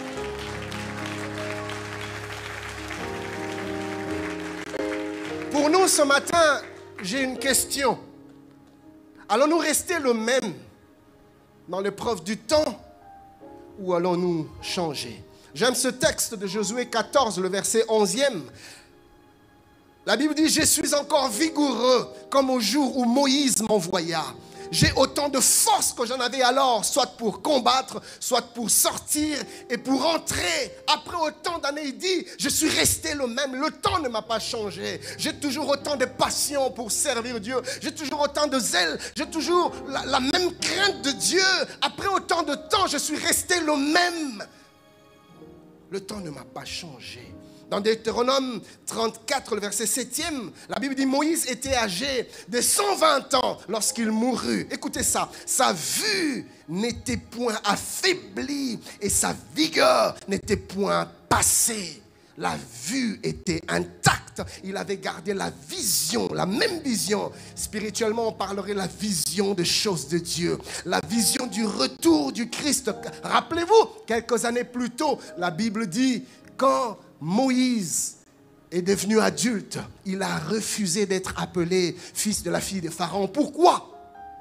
Pour nous, ce matin, j'ai une question. Allons-nous rester le même dans l'épreuve du temps ou allons-nous changer? J'aime ce texte de Josué 14, le verset 11e. La Bible dit, je suis encore vigoureux comme au jour où Moïse m'envoya. J'ai autant de force que j'en avais alors, soit pour combattre, soit pour sortir et pour entrer. Après autant d'années, il dit, je suis resté le même. Le temps ne m'a pas changé. J'ai toujours autant de passion pour servir Dieu. J'ai toujours autant de zèle. J'ai toujours la même crainte de Dieu. Après autant de temps, je suis resté le même. Le temps ne m'a pas changé. Dans Deutéronome 34, le verset 7e, la Bible dit Moïse était âgé de 120 ans lorsqu'il mourut. Écoutez ça, sa vue n'était point affaiblie et sa vigueur n'était point passée. La vue était intacte. Il avait gardé la vision, la même vision. Spirituellement, on parlerait la vision des choses de Dieu. La vision du retour du Christ. Rappelez-vous, quelques années plus tôt, la Bible dit, quand Moïse est devenu adulte, il a refusé d'être appelé fils de la fille de Pharaon. Pourquoi?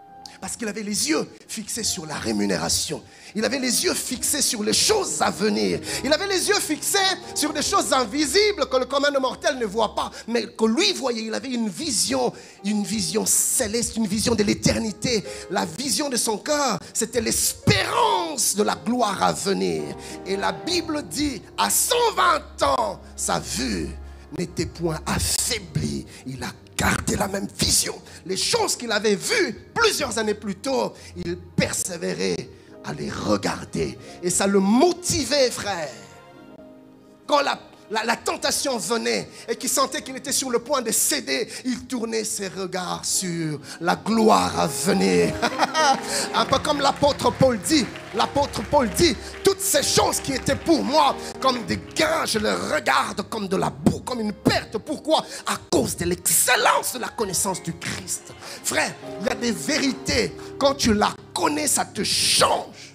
Parce qu'il avait les yeux fixés sur la rémunération. Il avait les yeux fixés sur les choses à venir. Il avait les yeux fixés sur des choses invisibles que le commun mortel ne voit pas, mais que lui voyait. Il avait une vision céleste, une vision de l'éternité. La vision de son cœur, c'était l'espérance de la gloire à venir. Et la Bible dit, à 120 ans, sa vue n'était point affaiblie. Il a gardé la même vision. Les choses qu'il avait vues plusieurs années plus tôt, il persévérait à les regarder. Et ça le motivait, frère. Quand la tentation venait et qu'il sentait qu'il était sur le point de céder, il tournait ses regards sur la gloire à venir. Un peu comme l'apôtre Paul dit. L'apôtre Paul dit, toutes ces choses qui étaient pour moi comme des gains, je les regarde comme de la boue, comme une perte. Pourquoi? À cause de l'excellence de la connaissance du Christ. Frère, il y a des vérités, quand tu la connais, ça te change.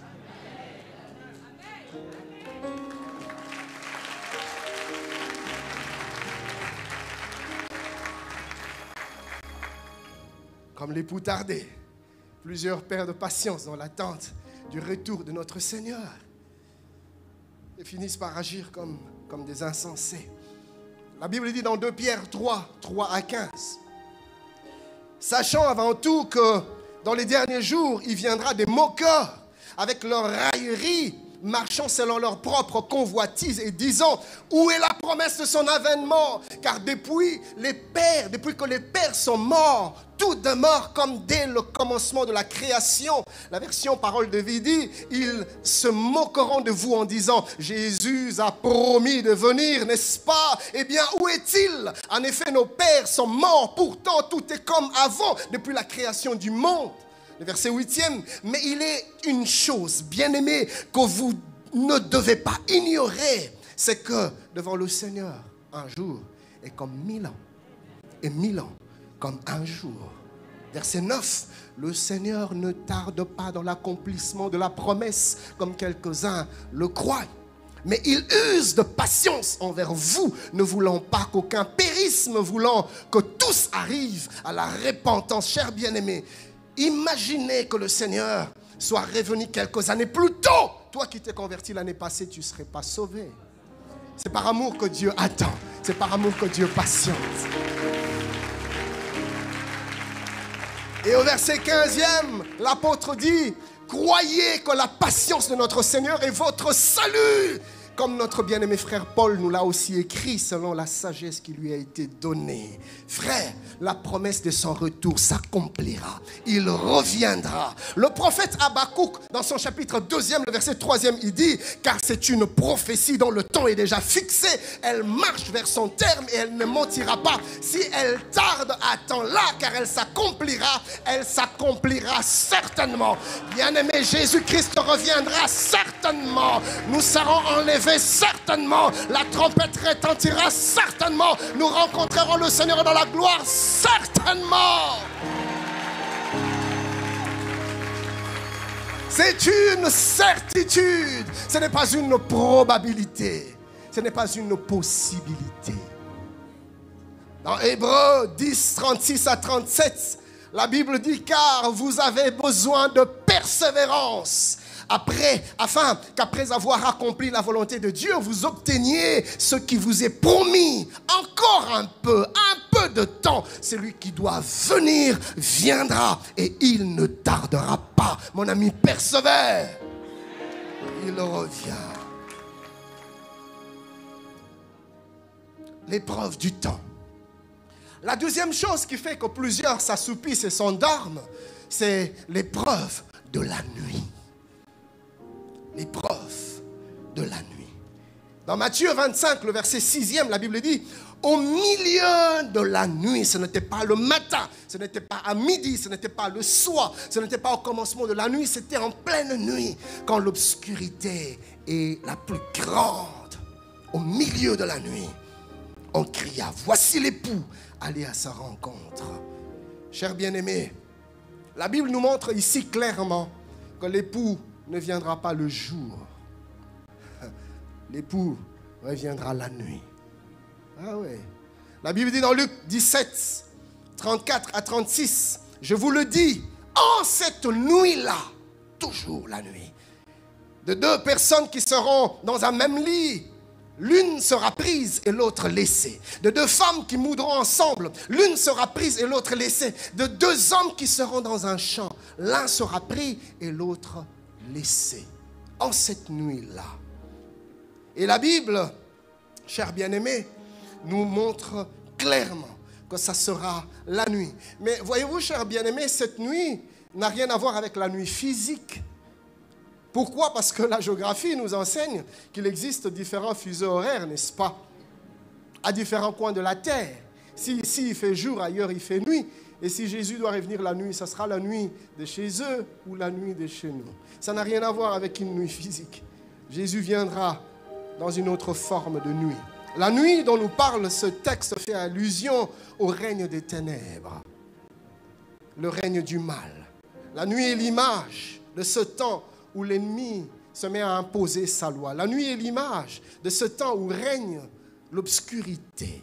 Comme l'époux tardé, plusieurs pères de patience dans l'attente du retour de notre Seigneur et finissent par agir comme des insensés. La Bible dit dans 2 Pierre 3 à 15, sachant avant tout que dans les derniers jours, il viendra des moqueurs avec leur raillerie, marchant selon leur propre convoitise et disant, où est la promesse de son avènement? Car depuis que les pères sont morts, tout demeure comme dès le commencement de la création. La version Parole de vie dit, ils se moqueront de vous en disant, Jésus a promis de venir, n'est-ce pas? Eh bien, où est-il? En effet, nos pères sont morts, pourtant tout est comme avant, depuis la création du monde. Le verset 8e, mais il est une chose, bien-aimés, que vous ne devez pas ignorer, c'est que devant le Seigneur, un jour est comme 1000 ans, et 1000 ans comme un jour. Verset 9, le Seigneur ne tarde pas dans l'accomplissement de la promesse, comme quelques-uns le croient. Mais il use de patience envers vous, ne voulant pas qu'aucun périsse, mais voulant que tous arrivent à la repentance. Chers bien-aimés, imaginez que le Seigneur soit revenu quelques années plus tôt. Toi qui t'es converti l'année passée, tu ne serais pas sauvé. C'est par amour que Dieu attend. C'est par amour que Dieu patiente. Et au verset 15e, l'apôtre dit, croyez que la patience de notre Seigneur est votre salut. Comme notre bien-aimé frère Paul nous l'a aussi écrit selon la sagesse qui lui a été donnée. Frère, la promesse de son retour s'accomplira. Il reviendra. Le prophète Habakkuk, dans son chapitre 2e, le verset 3e, il dit, car c'est une prophétie dont le temps est déjà fixé. Elle marche vers son terme et elle ne mentira pas. Si elle tarde, attends-la, car elle s'accomplira certainement. Bien-aimé, Jésus-Christ reviendra certainement. Nous serons enlevés certainement, la trompette retentira certainement, nous rencontrerons le Seigneur dans la gloire certainement. C'est une certitude, ce n'est pas une probabilité, ce n'est pas une possibilité. Dans Hébreux 10, 36 à 37, la Bible dit, car vous avez besoin de persévérance, afin qu'après avoir accompli la volonté de Dieu, vous obteniez ce qui vous est promis. Encore un peu de temps. Celui qui doit venir viendra et il ne tardera pas. Mon ami, persévère. Il revient. L'épreuve du temps. La deuxième chose qui fait que plusieurs s'assoupissent et s'endorment, c'est l'épreuve de la nuit. L'épreuve de la nuit. Dans Matthieu 25, le verset 6e, la Bible dit, au milieu de la nuit, ce n'était pas le matin, ce n'était pas à midi, ce n'était pas le soir, ce n'était pas au commencement de la nuit, c'était en pleine nuit, quand l'obscurité est la plus grande. Au milieu de la nuit, on cria, voici l'époux, allez à sa rencontre. Chers bien-aimés, la Bible nous montre ici clairement que l'époux ne viendra pas le jour. L'époux reviendra la nuit. Ah ouais. La Bible dit dans Luc 17, 34 à 36, je vous le dis, en cette nuit-là, toujours la nuit, de deux personnes qui seront dans un même lit, l'une sera prise et l'autre laissée. De deux femmes qui moudront ensemble, l'une sera prise et l'autre laissée. De deux hommes qui seront dans un champ, l'un sera pris et l'autre laissé. En cette nuit-là. Et la Bible, chers bien-aimés, nous montre clairement que ça sera la nuit. Mais voyez-vous, chers bien-aimés, cette nuit n'a rien à voir avec la nuit physique. Pourquoi? Parce que la géographie nous enseigne qu'il existe différents fuseaux horaires, n'est-ce pas? À différents coins de la terre. Si ici il fait jour, ailleurs il fait nuit. Et si Jésus doit revenir la nuit, ça sera la nuit de chez eux ou la nuit de chez nous. Ça n'a rien à voir avec une nuit physique. Jésus viendra dans une autre forme de nuit. La nuit dont nous parle ce texte fait allusion au règne des ténèbres, le règne du mal. La nuit est l'image de ce temps où l'ennemi se met à imposer sa loi. La nuit est l'image de ce temps où règne l'obscurité.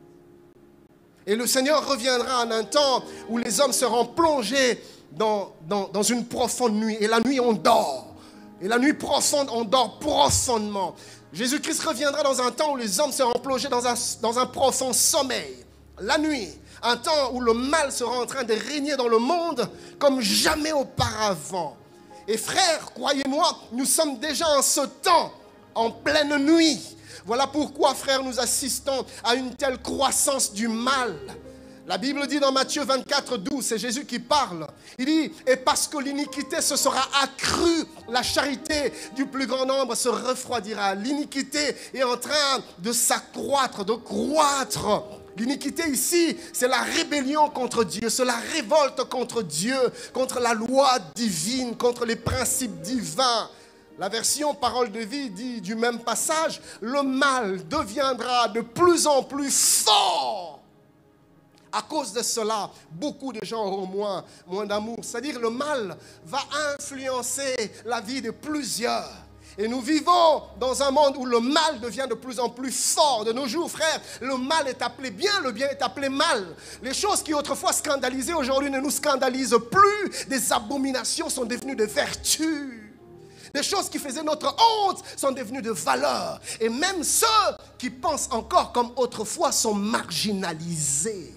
Et le Seigneur reviendra en un temps où les hommes seront plongés dans une profonde nuit. Et la nuit, on dort. Et la nuit profonde, on dort profondément. Jésus-Christ reviendra dans un temps où les hommes seront plongés dans un profond sommeil. La nuit, un temps où le mal sera en train de régner dans le monde comme jamais auparavant. Et frères, croyez-moi, nous sommes déjà en ce temps, en pleine nuit. Voilà pourquoi, frères, nous assistons à une telle croissance du mal. La Bible dit dans Matthieu 24, 12, c'est Jésus qui parle. Il dit, et parce que l'iniquité se sera accrue, la charité du plus grand nombre se refroidira. L'iniquité est en train de s'accroître, de croître. L'iniquité ici, c'est la rébellion contre Dieu, c'est la révolte contre Dieu, contre la loi divine, contre les principes divins. La version Parole de vie dit du même passage, le mal deviendra de plus en plus fort. À cause de cela, beaucoup de gens auront moins d'amour. C'est-à-dire le mal va influencer la vie de plusieurs. Et nous vivons dans un monde où le mal devient de plus en plus fort. De nos jours, frères, le mal est appelé bien, le bien est appelé mal. Les choses qui autrefois scandalisaient aujourd'hui ne nous scandalisent plus. Des abominations sont devenues des vertus. Des choses qui faisaient notre honte sont devenues de valeur. Et même ceux qui pensent encore comme autrefois sont marginalisés.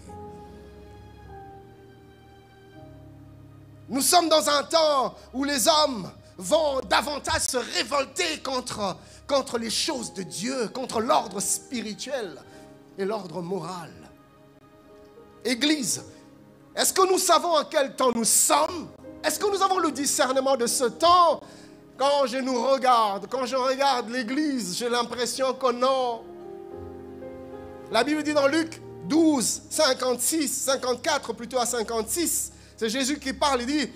Nous sommes dans un temps où les hommes vont davantage se révolter contre les choses de Dieu, contre l'ordre spirituel et l'ordre moral. Église, est-ce que nous savons en quel temps nous sommes? Est-ce que nous avons le discernement de ce temps? Quand je nous regarde, quand je regarde l'Église, j'ai l'impression que non. La Bible dit dans Luc 12, 56, 54, plutôt à 56, c'est Jésus qui parle, il dit,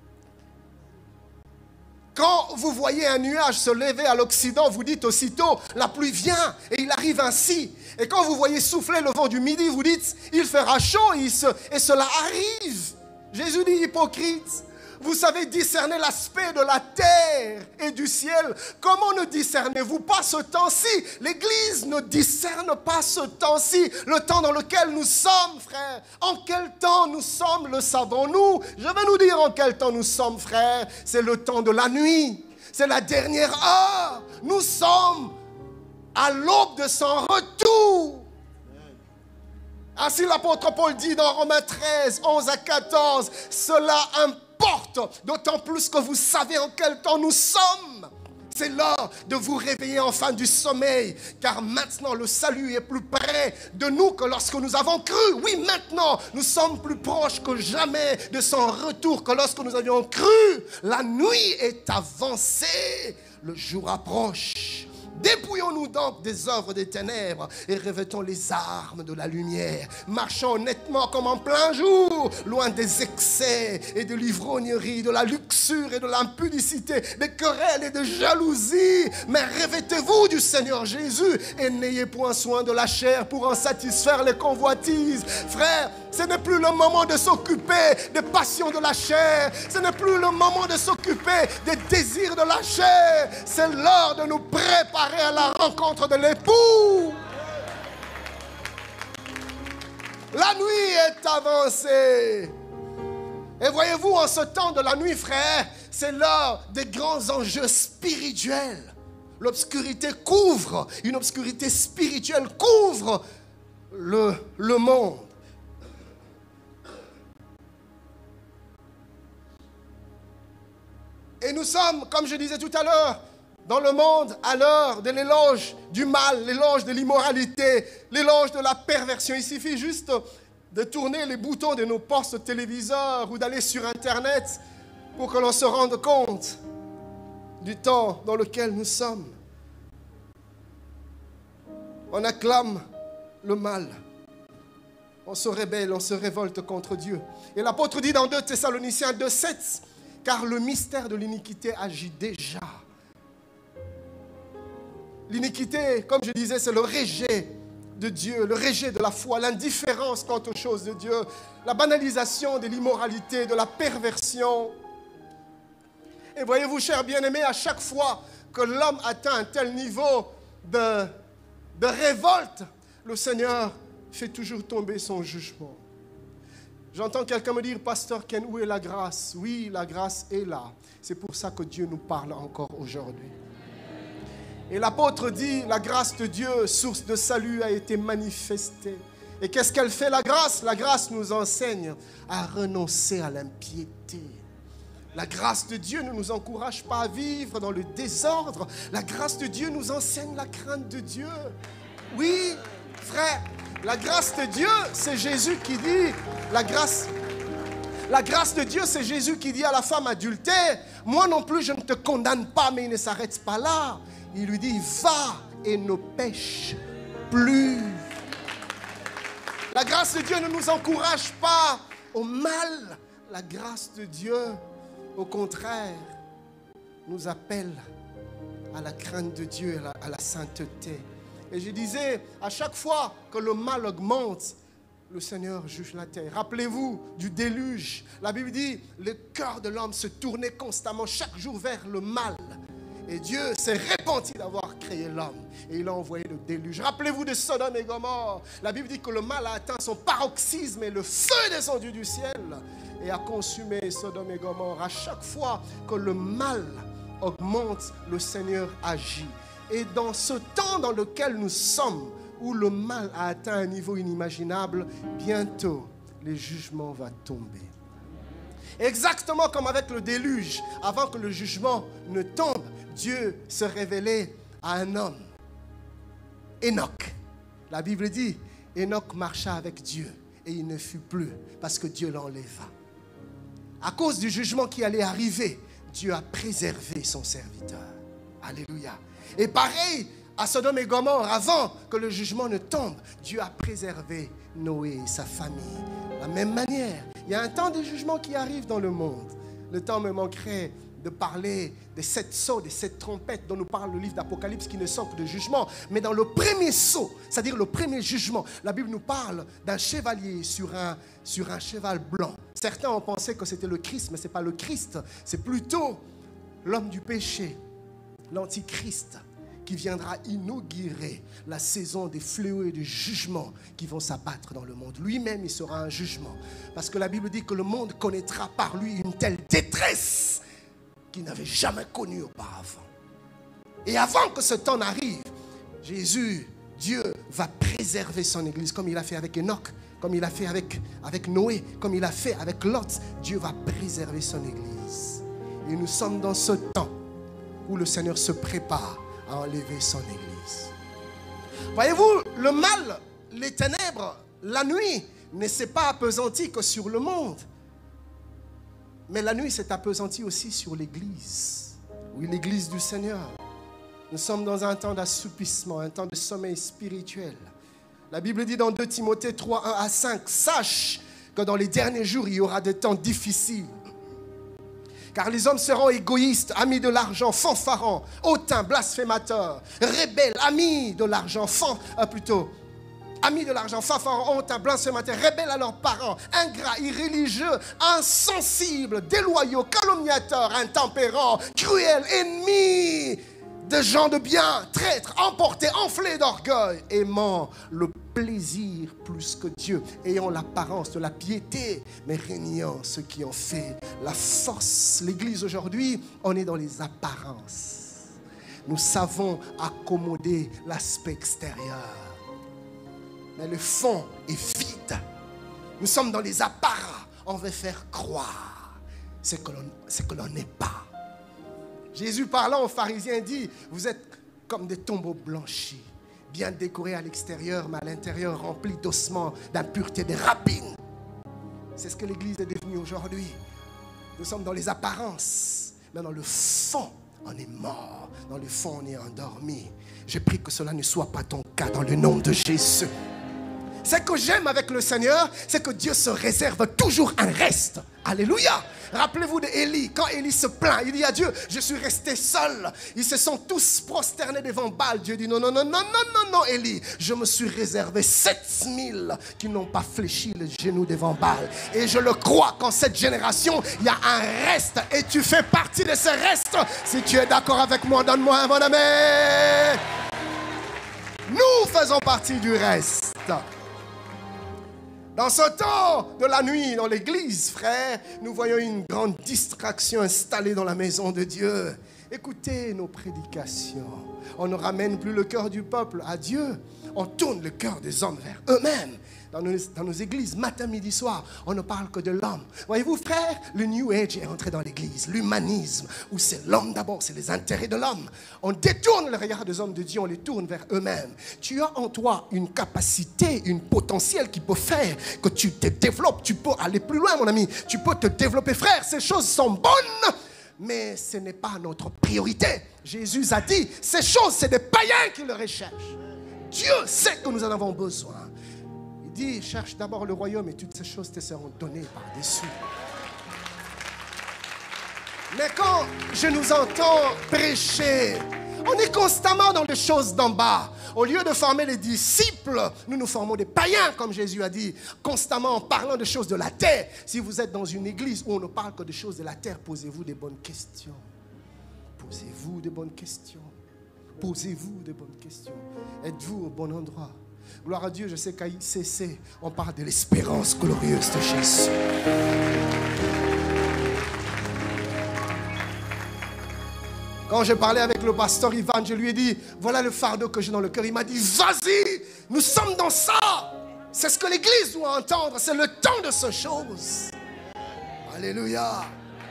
quand vous voyez un nuage se lever à l'Occident, vous dites aussitôt, la pluie vient, et il arrive ainsi. Et quand vous voyez souffler le vent du midi, vous dites, il fera chaud, et cela arrive. Jésus dit, hypocrite, vous savez discerner l'aspect de la terre et du ciel. Comment ne discernez-vous pas ce temps-ci? L'Église ne discerne pas ce temps-ci, le temps dans lequel nous sommes, frères. En quel temps nous sommes, le savons-nous? Je vais nous dire en quel temps nous sommes, frères. C'est le temps de la nuit. C'est la dernière heure. Nous sommes à l'aube de son retour. Ainsi l'apôtre Paul dit dans Romains 13, 11 à 14, cela importe. D'autant plus que vous savez en quel temps nous sommes. C'est l'heure de vous réveiller enfin du sommeil, car maintenant le salut est plus près de nous que lorsque nous avons cru. Oui, maintenant nous sommes plus proches que jamais de son retour que lorsque nous avions cru. La nuit est avancée, le jour approche. Dépouillons-nous donc des œuvres des ténèbres et revêtons les armes de la lumière. Marchons honnêtement comme en plein jour, loin des excès et de l'ivrognerie, de la luxure et de l'impudicité, des querelles et de jalousie. Mais revêtez-vous du Seigneur Jésus et n'ayez point soin de la chair pour en satisfaire les convoitises. Frères, ce n'est plus le moment de s'occuper des passions de la chair. Ce n'est plus le moment de s'occuper des désirs de la chair. C'est l'heure de nous préparer à la rencontre de l'époux. La nuit est avancée. Et voyez-vous, en ce temps de la nuit, frère, c'est l'heure des grands enjeux spirituels. L'obscurité couvre, une obscurité spirituelle couvre le monde. Et nous sommes, comme je disais tout à l'heure, dans le monde à l'heure de l'éloge du mal, l'éloge de l'immoralité, l'éloge de la perversion. Il suffit juste de tourner les boutons de nos postes téléviseurs ou d'aller sur Internet pour que l'on se rende compte du temps dans lequel nous sommes. On acclame le mal. On se rébelle, on se révolte contre Dieu. Et l'apôtre dit dans 2 Thessaloniciens 2,7, car le mystère de l'iniquité agit déjà. L'iniquité, comme je disais, c'est le rejet de Dieu, le rejet de la foi, l'indifférence quant aux choses de Dieu, la banalisation de l'immoralité, de la perversion. Et voyez-vous, chers bien-aimés, à chaque fois que l'homme atteint un tel niveau de révolte, le Seigneur fait toujours tomber son jugement. J'entends quelqu'un me dire, Pasteur Ken, où est la grâce? Oui, la grâce est là. C'est pour ça que Dieu nous parle encore aujourd'hui. Et l'apôtre dit, la grâce de Dieu, source de salut, a été manifestée. Et qu'est-ce qu'elle fait, la grâce? La grâce nous enseigne à renoncer à l'impiété. La grâce de Dieu ne nous encourage pas à vivre dans le désordre. La grâce de Dieu nous enseigne la crainte de Dieu. Oui, frère, la grâce de Dieu, c'est Jésus qui dit, la grâce de Dieu, c'est Jésus qui dit à la femme adultère, moi non plus je ne te condamne pas, mais il ne s'arrête pas là. Il lui dit, va et ne pêche plus. La grâce de Dieu ne nous encourage pas au mal. La grâce de Dieu, au contraire, nous appelle à la crainte de Dieu, à la sainteté. Et je disais, à chaque fois que le mal augmente, le Seigneur juge la terre. Rappelez-vous du déluge. La Bible dit, le cœur de l'homme se tournait constamment chaque jour vers le mal. Et Dieu s'est repenti d'avoir créé l'homme. Et il a envoyé le déluge. Rappelez-vous de Sodome et Gomorrhe. La Bible dit que le mal a atteint son paroxysme et le feu est descendu du ciel et a consumé Sodome et Gomorrhe. À chaque fois que le mal augmente, le Seigneur agit. Et dans ce temps dans lequel nous sommes, où le mal a atteint un niveau inimaginable, bientôt, le jugement va tomber. Exactement comme avec le déluge, avant que le jugement ne tombe, Dieu se révélait à un homme, Enoch. La Bible dit, Enoch marcha avec Dieu et il ne fut plus parce que Dieu l'enleva. À cause du jugement qui allait arriver, Dieu a préservé son serviteur. Alléluia. Et pareil, à Sodome et Gomorrhe, avant que le jugement ne tombe, Dieu a préservé Noé et sa famille. De la même manière, il y a un temps de jugement qui arrive dans le monde. Le temps me manquerait de parler des 7 sceaux, des 7 trompettes dont nous parle le livre d'Apocalypse qui ne sont que de jugement. Mais dans le premier sceau, c'est-à-dire le premier jugement, la Bible nous parle d'un chevalier sur un cheval blanc. Certains ont pensé que c'était le Christ, mais ce n'est pas le Christ. C'est plutôt l'homme du péché, l'antichrist, qui viendra inaugurer la saison des fléaux et des jugements qui vont s'abattre dans le monde. Lui-même, il sera un jugement. Parce que la Bible dit que le monde connaîtra par lui une telle détresse qu'il n'avait jamais connue auparavant. Et avant que ce temps n'arrive, Jésus, Dieu, va préserver son Église comme il a fait avec Enoch, comme il a fait avec Noé, comme il a fait avec Lot. Dieu va préserver son Église. Et nous sommes dans ce temps où le Seigneur se prépare à enlever son Église. Voyez-vous, le mal, les ténèbres, la nuit ne s'est pas appesanti que sur le monde. Mais la nuit s'est appesantie aussi sur l'Église. Oui, l'Église du Seigneur. Nous sommes dans un temps d'assoupissement, un temps de sommeil spirituel. La Bible dit dans 2 Timothée 3, 1 à 5, « Sache que dans les derniers jours, il y aura des temps difficiles. Car les hommes seront égoïstes, amis de l'argent, fanfarons, hautains, blasphémateurs, rebelles, amis de l'argent, amis de l'argent, fanfarons, hautains, blasphémateurs, rebelles à leurs parents, ingrats, irréligieux, insensibles, déloyaux, calomniateurs, intempérants, cruels, ennemis de gens de bien, traîtres, emportés, enflés d'orgueil, aimant le plaisir plus que Dieu, ayant l'apparence de la piété, mais régnant ce qui en fait la force. L'Église aujourd'hui, on est dans les apparences. Nous savons accommoder l'aspect extérieur, mais le fond est vide. Nous sommes dans les apparats. On veut faire croire ce que l'on n'est pas. Jésus parlant aux pharisiens dit, vous êtes comme des tombeaux blanchis, bien décorés à l'extérieur, mais à l'intérieur remplis d'ossements, d'impuretés, de rapines. C'est ce que l'Église est devenue aujourd'hui. Nous sommes dans les apparences, mais dans le fond, on est mort. Dans le fond, on est endormi. Je prie que cela ne soit pas ton cas dans le nom de Jésus. Ce que j'aime avec le Seigneur, c'est que Dieu se réserve toujours un reste. Alléluia. Rappelez-vous d'Élie. Quand Élie se plaint, il dit à Dieu, je suis resté seul. Ils se sont tous prosternés devant Baal. Dieu dit, non, non, non, non, non, non, non, Élie. Je me suis réservé 7000 qui n'ont pas fléchi le genou devant Baal. Et je le crois qu'en cette génération, il y a un reste. Et tu fais partie de ce reste. Si tu es d'accord avec moi, donne-moi un bon amen. Nous faisons partie du reste. Dans ce temps de la nuit, dans l'église, frère, nous voyons une grande distraction installée dans la maison de Dieu. Écoutez nos prédications. On ne ramène plus le cœur du peuple à Dieu. On tourne le cœur des hommes vers eux-mêmes. Dans nos églises, matin, midi, soir, on ne parle que de l'homme. Voyez-vous, frère, le New Age est entré dans l'église. L'humanisme, où c'est l'homme d'abord, c'est les intérêts de l'homme. On détourne le regard des hommes de Dieu, on les tourne vers eux-mêmes. Tu as en toi une capacité, une potentiel qui peut faire que tu te développes. Tu peux aller plus loin, mon ami. Tu peux te développer, frère. Ces choses sont bonnes, mais ce n'est pas notre priorité. Jésus a dit, ces choses, c'est des païens qui le recherchent. Dieu sait que nous en avons besoin. Il dit, cherche d'abord le royaume et toutes ces choses te seront données par-dessus. Mais quand je nous entends prêcher, on est constamment dans les choses d'en bas. Au lieu de former les disciples, nous nous formons des païens, comme Jésus a dit, constamment en parlant de choses de la terre. Si vous êtes dans une église où on ne parle que de choses de la terre, posez-vous des bonnes questions. Posez-vous des bonnes questions. Posez-vous des bonnes questions. Êtes-vous au bon endroit? Gloire à Dieu, je sais qu'à ICC, on parle de l'espérance glorieuse de Jésus. Quand j'ai parlé avec le pasteur Ivan, je lui ai dit, voilà le fardeau que j'ai dans le cœur. Il m'a dit, vas-y, nous sommes dans ça. C'est ce que l'église doit entendre. C'est le temps de ces choses. Alléluia.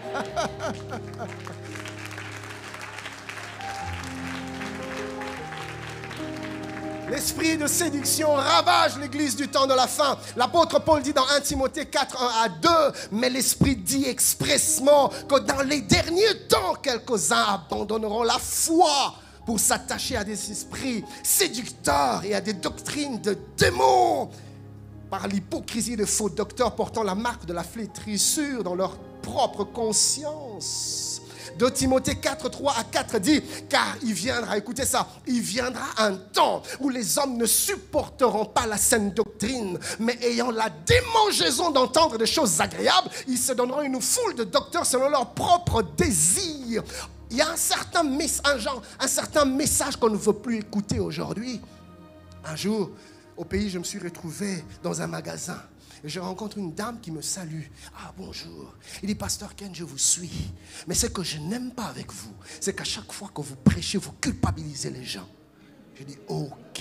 L'esprit de séduction ravage l'église du temps de la fin. L'apôtre Paul dit dans 1 Timothée 4, 1 à 2, mais l'esprit dit expressement que dans les derniers temps, quelques-uns abandonneront la foi pour s'attacher à des esprits séducteurs et à des doctrines de démons, par l'hypocrisie de faux docteurs portant la marque de la flétrissure dans leur propre conscience. 2 Timothée 4, 3 à 4 dit, car il viendra, écoutez ça, il viendra un temps où les hommes ne supporteront pas la saine doctrine, mais ayant la démangeaison d'entendre des choses agréables, ils se donneront une foule de docteurs selon leur propre désir. Il y a un certain message qu'on ne veut plus écouter aujourd'hui. Un jour, au pays, je me suis retrouvé dans un magasin. Et je rencontre une dame qui me salue. Ah, bonjour. Il dit, pasteur Ken, je vous suis. Mais ce que je n'aime pas avec vous, c'est qu'à chaque fois que vous prêchez, vous culpabilisez les gens. Je dis, ok.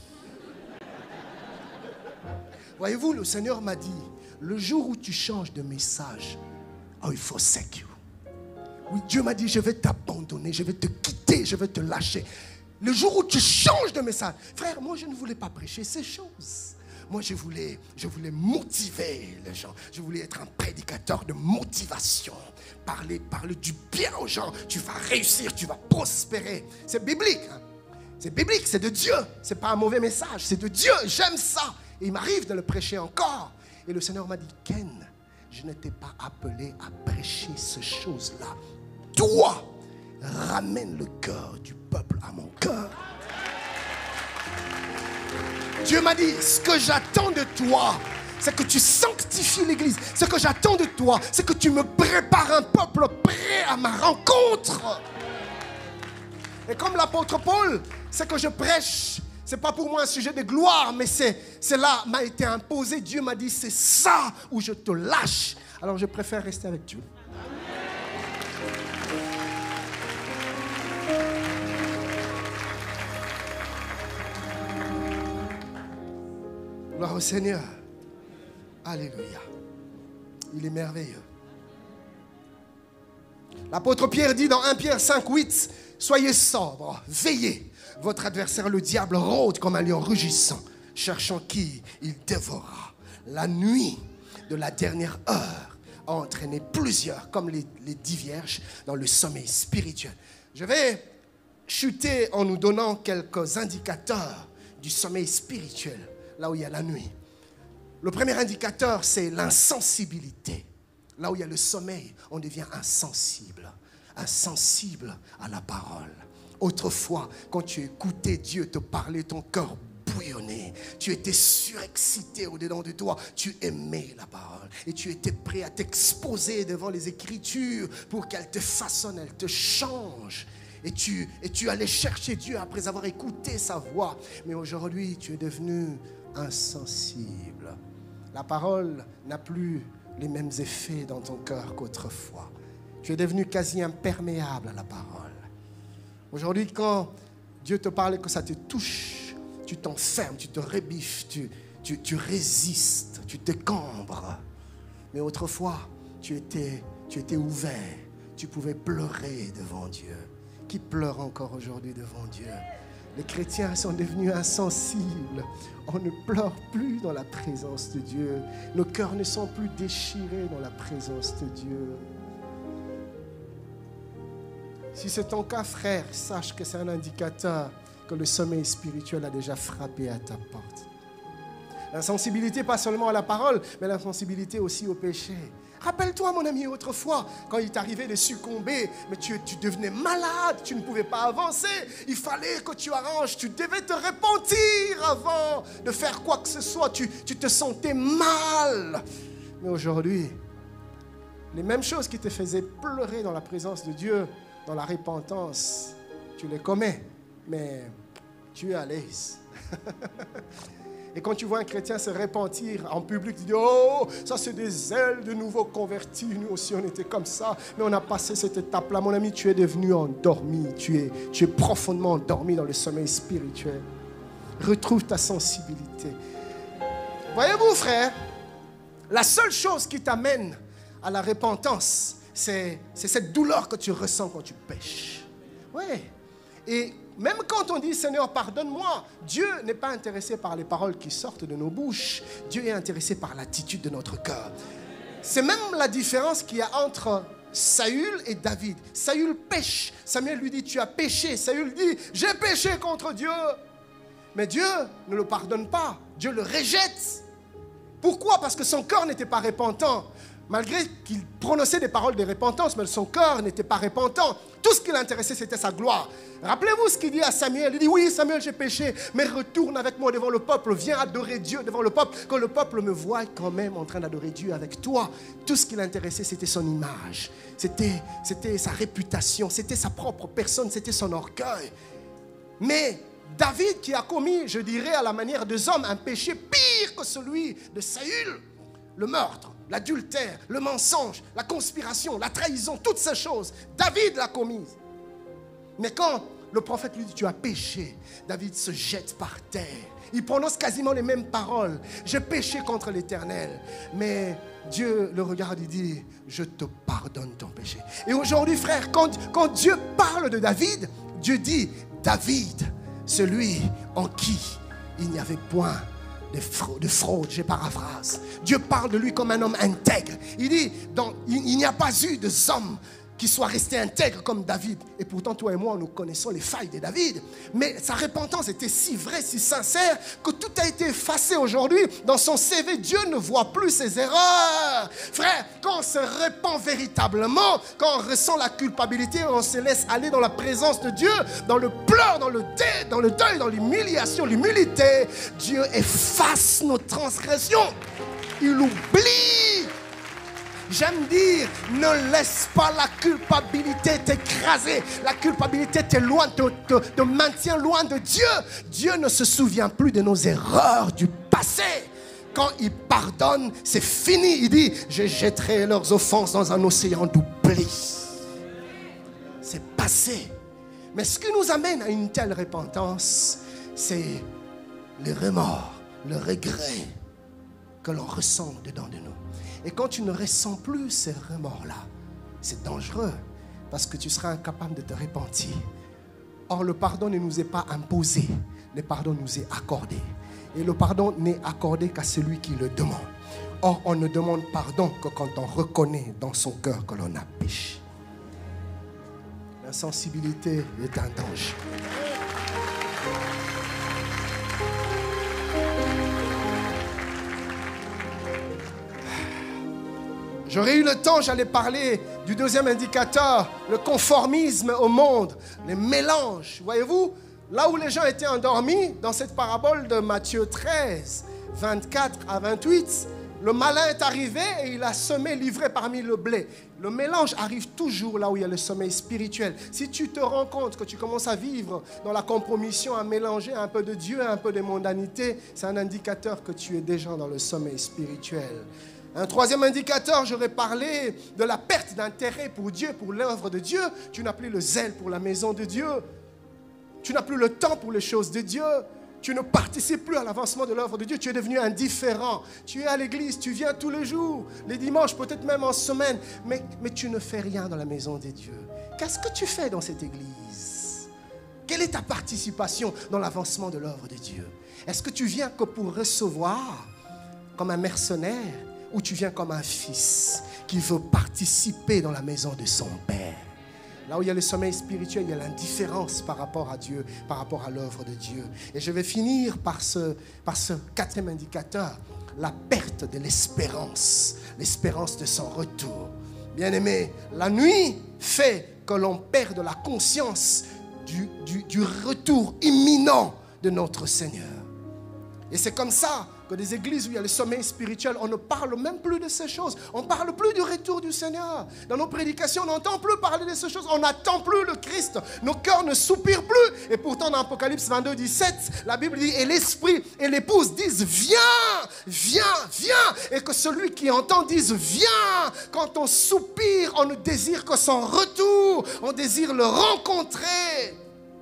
Voyez-vous, le Seigneur m'a dit, le jour où tu changes de message, oh, il faut forsake you. Oui, Dieu m'a dit, je vais t'abandonner, je vais te quitter, je vais te lâcher. Le jour où tu changes de message. Frère, moi, je ne voulais pas prêcher ces choses. Moi, je voulais motiver les gens. Je voulais être un prédicateur de motivation. Parler du bien aux gens. Tu vas réussir, tu vas prospérer. C'est biblique. Hein? C'est biblique, c'est de Dieu. Ce n'est pas un mauvais message, c'est de Dieu. J'aime ça. Et il m'arrive de le prêcher encore. Et le Seigneur m'a dit, Ken, je ne t'ai pas appelé à prêcher ces choses-là. Toi, ramène le cœur du peuple à mon cœur. Dieu m'a dit, ce que j'attends de toi, c'est que tu sanctifies l'église. Ce que j'attends de toi, c'est que tu me prépares un peuple prêt à ma rencontre. Et comme l'apôtre Paul, ce que je prêche, c'est pas pour moi un sujet de gloire, mais c'est là, m'a été imposé. Dieu m'a dit, c'est ça où je te lâche. Alors je préfère rester avec Dieu. Gloire au Seigneur. Alléluia. Il est merveilleux. L'apôtre Pierre dit dans 1 Pierre 5:8, soyez sobres, veillez. Votre adversaire, le diable, rôde comme un lion rugissant, cherchant qui il dévorera. La nuit de la dernière heure a entraîné plusieurs, comme les 10 vierges, dans le sommeil spirituel. Je vais chuter en nous donnant quelques indicateurs du sommeil spirituel, là où il y a la nuit. Le premier indicateur, c'est l'insensibilité. Là où il y a le sommeil, on devient insensible. Insensible à la parole. Autrefois, quand tu écoutais Dieu te parler, ton cœur bouillonnait. Tu étais surexcité au-dedans de toi. Tu aimais la parole. Et tu étais prêt à t'exposer devant les Écritures pour qu'elles te façonnent, elles te changent. Et tu allais chercher Dieu après avoir écouté sa voix. Mais aujourd'hui, tu es devenu insensible. La parole n'a plus les mêmes effets dans ton cœur qu'autrefois. Tu es devenu quasi imperméable à la parole. Aujourd'hui, quand Dieu te parle et que ça te touche, tu t'enfermes, tu te rébiffes, tu résistes, tu te cambres. Mais autrefois, tu étais ouvert, tu pouvais pleurer devant Dieu. Qui pleure encore aujourd'hui devant Dieu? Les chrétiens sont devenus insensibles. On ne pleure plus dans la présence de Dieu. Nos cœurs ne sont plus déchirés dans la présence de Dieu. Si c'est ton cas, frère, sache que c'est un indicateur que le sommeil spirituel a déjà frappé à ta porte. L'insensibilité, pas seulement à la parole, mais l'insensibilité aussi au péché. Rappelle-toi, mon ami, autrefois, quand il t'arrivait de succomber, mais tu devenais malade, tu ne pouvais pas avancer. Il fallait que tu arranges, tu devais te repentir avant de faire quoi que ce soit. Tu te sentais mal. Mais aujourd'hui, les mêmes choses qui te faisaient pleurer dans la présence de Dieu, dans la repentance, tu les commets, mais tu es à l'aise. Et quand tu vois un chrétien se repentir en public, tu dis, oh, ça c'est des ailes de nouveaux convertis. Nous aussi, on était comme ça. Mais on a passé cette étape-là. Mon ami, tu es devenu endormi. Tu es profondément endormi dans le sommeil spirituel. Retrouve ta sensibilité. Voyez-vous, frère, la seule chose qui t'amène à la repentance, c'est cette douleur que tu ressens quand tu pêches. Oui. Et même quand on dit « Seigneur, pardonne-moi », Dieu n'est pas intéressé par les paroles qui sortent de nos bouches. Dieu est intéressé par l'attitude de notre cœur. C'est même la différence qu'il y a entre Saül et David. Saül pêche. Samuel lui dit « Tu as péché ». Saül dit « J'ai péché contre Dieu ». Mais Dieu ne le pardonne pas. Dieu le rejette. Pourquoi? Parce que son cœur n'était pas repentant. Malgré qu'il prononçait des paroles de repentance, mais son cœur n'était pas repentant. Tout ce qui l'intéressait, c'était sa gloire. Rappelez-vous ce qu'il dit à Samuel. Il dit, oui, Samuel, j'ai péché, mais retourne avec moi devant le peuple. Viens adorer Dieu devant le peuple. Que le peuple me voie quand même en train d'adorer Dieu avec toi. Tout ce qui l'intéressait, c'était son image. C'était sa réputation. C'était sa propre personne. C'était son orgueil. Mais David qui a commis, je dirais à la manière des hommes, un péché pire que celui de Saül. Le meurtre, l'adultère, le mensonge, la conspiration, la trahison, toutes ces choses, David l'a commise. Mais quand le prophète lui dit « Tu as péché », David se jette par terre. Il prononce quasiment les mêmes paroles. « J'ai péché contre l'Éternel ». Mais Dieu le regarde et dit « Je te pardonne ton péché ». Et aujourd'hui, frère, quand Dieu parle de David, Dieu dit « David, celui en qui il n'y avait point de fraude, je paraphrase. Dieu parle de lui comme un homme intègre. Il dit, il n'y a pas eu de hommes qui soient restés intègres comme David. Et pourtant, toi et moi, nous connaissons les failles de David. Mais sa repentance était si vraie, si sincère, que tout a été effacé aujourd'hui. Dans son CV, Dieu ne voit plus ses erreurs. Frère, quand on se repent véritablement, quand on ressent la culpabilité, on se laisse aller dans la présence de Dieu, dans le pleur, dans le deuil, dans l'humiliation, l'humilité, Dieu efface nos transgressions. Il oublie. J'aime dire, ne laisse pas la culpabilité t'écraser. La culpabilité te maintient loin de Dieu. Dieu ne se souvient plus de nos erreurs du passé. Quand il pardonne, c'est fini. Il dit, je jetterai leurs offenses dans un océan d'oubli. C'est passé. Mais ce qui nous amène à une telle repentance, c'est le remords, le regret que l'on ressent dedans de nous. Et quand tu ne ressens plus ces remords-là, c'est dangereux parce que tu seras incapable de te repentir. Or, le pardon ne nous est pas imposé, le pardon nous est accordé. Et le pardon n'est accordé qu'à celui qui le demande. Or, on ne demande pardon que quand on reconnaît dans son cœur que l'on a péché. L'insensibilité est un danger. J'aurais eu le temps, j'allais parler du deuxième indicateur, le conformisme au monde, les mélanges. Voyez-vous, là où les gens étaient endormis, dans cette parabole de Matthieu 13, 24 à 28, le malin est arrivé et il a semé livré parmi le blé. Le mélange arrive toujours là où il y a le sommeil spirituel. Si tu te rends compte que tu commences à vivre dans la compromission, à mélanger un peu de Dieu, un peu de mondanité, c'est un indicateur que tu es déjà dans le sommeil spirituel. Un troisième indicateur, j'aurais parlé de la perte d'intérêt pour Dieu, pour l'œuvre de Dieu. Tu n'as plus le zèle pour la maison de Dieu. Tu n'as plus le temps pour les choses de Dieu. Tu ne participes plus à l'avancement de l'œuvre de Dieu. Tu es devenu indifférent. Tu es à l'église, tu viens tous les jours, les dimanches, peut-être même en semaine. Mais tu ne fais rien dans la maison de Dieu. Qu'est-ce que tu fais dans cette église? Quelle est ta participation dans l'avancement de l'œuvre de Dieu? Est-ce que tu viens que pour recevoir comme un mercenaire? Ou tu viens comme un fils qui veut participer dans la maison de son père. Là où il y a le sommeil spirituel, il y a l'indifférence par rapport à Dieu, par rapport à l'œuvre de Dieu. Et je vais finir par ce quatrième indicateur, la perte de l'espérance de son retour. Bien-aimé, la nuit fait que l'on perd de la conscience du retour imminent de notre Seigneur. Et c'est comme ça que des églises où il y a le sommeil spirituel, on ne parle même plus de ces choses. On ne parle plus du retour du Seigneur. Dans nos prédications, on n'entend plus parler de ces choses. On n'attend plus le Christ. Nos cœurs ne soupirent plus. Et pourtant, dans Apocalypse 22, 17, la Bible dit, et l'Esprit et l'épouse disent, viens, viens, viens. Et que celui qui entend dise, viens. Quand on soupire, on ne désire que son retour. On désire le rencontrer.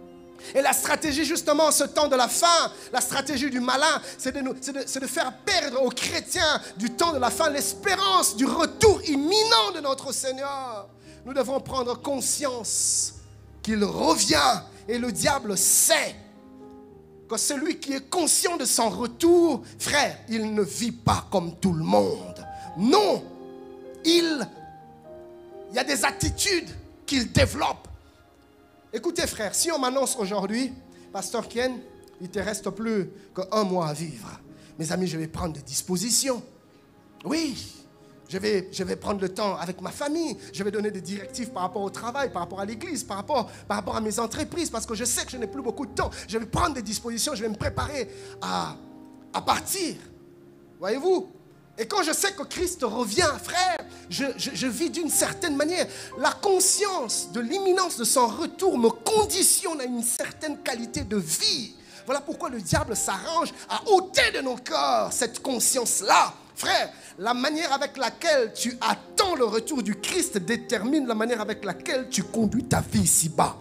Et la stratégie justement en ce temps de la fin, la stratégie du malin, c'est de faire perdre aux chrétiens du temps de la fin l'espérance du retour imminent de notre Seigneur. Nous devons prendre conscience qu'il revient et le diable sait que celui qui est conscient de son retour, frère, il ne vit pas comme tout le monde. Non, il y a des attitudes qu'il développe. Écoutez frère, si on m'annonce aujourd'hui, Pasteur Ken, il ne te reste plus qu'un mois à vivre. Mes amis, je vais prendre des dispositions. Oui, je vais prendre le temps avec ma famille. Je vais donner des directives par rapport au travail, par rapport à l'église, par rapport à mes entreprises, parce que je sais que je n'ai plus beaucoup de temps. Je vais prendre des dispositions, je vais me préparer à partir. Voyez-vous? Et quand je sais que Christ revient, frère, je vis d'une certaine manière. La conscience de l'imminence de son retour me conditionne à une certaine qualité de vie. Voilà pourquoi le diable s'arrange à ôter de nos cœurs cette conscience-là. Frère, la manière avec laquelle tu attends le retour du Christ détermine la manière avec laquelle tu conduis ta vie ici-bas.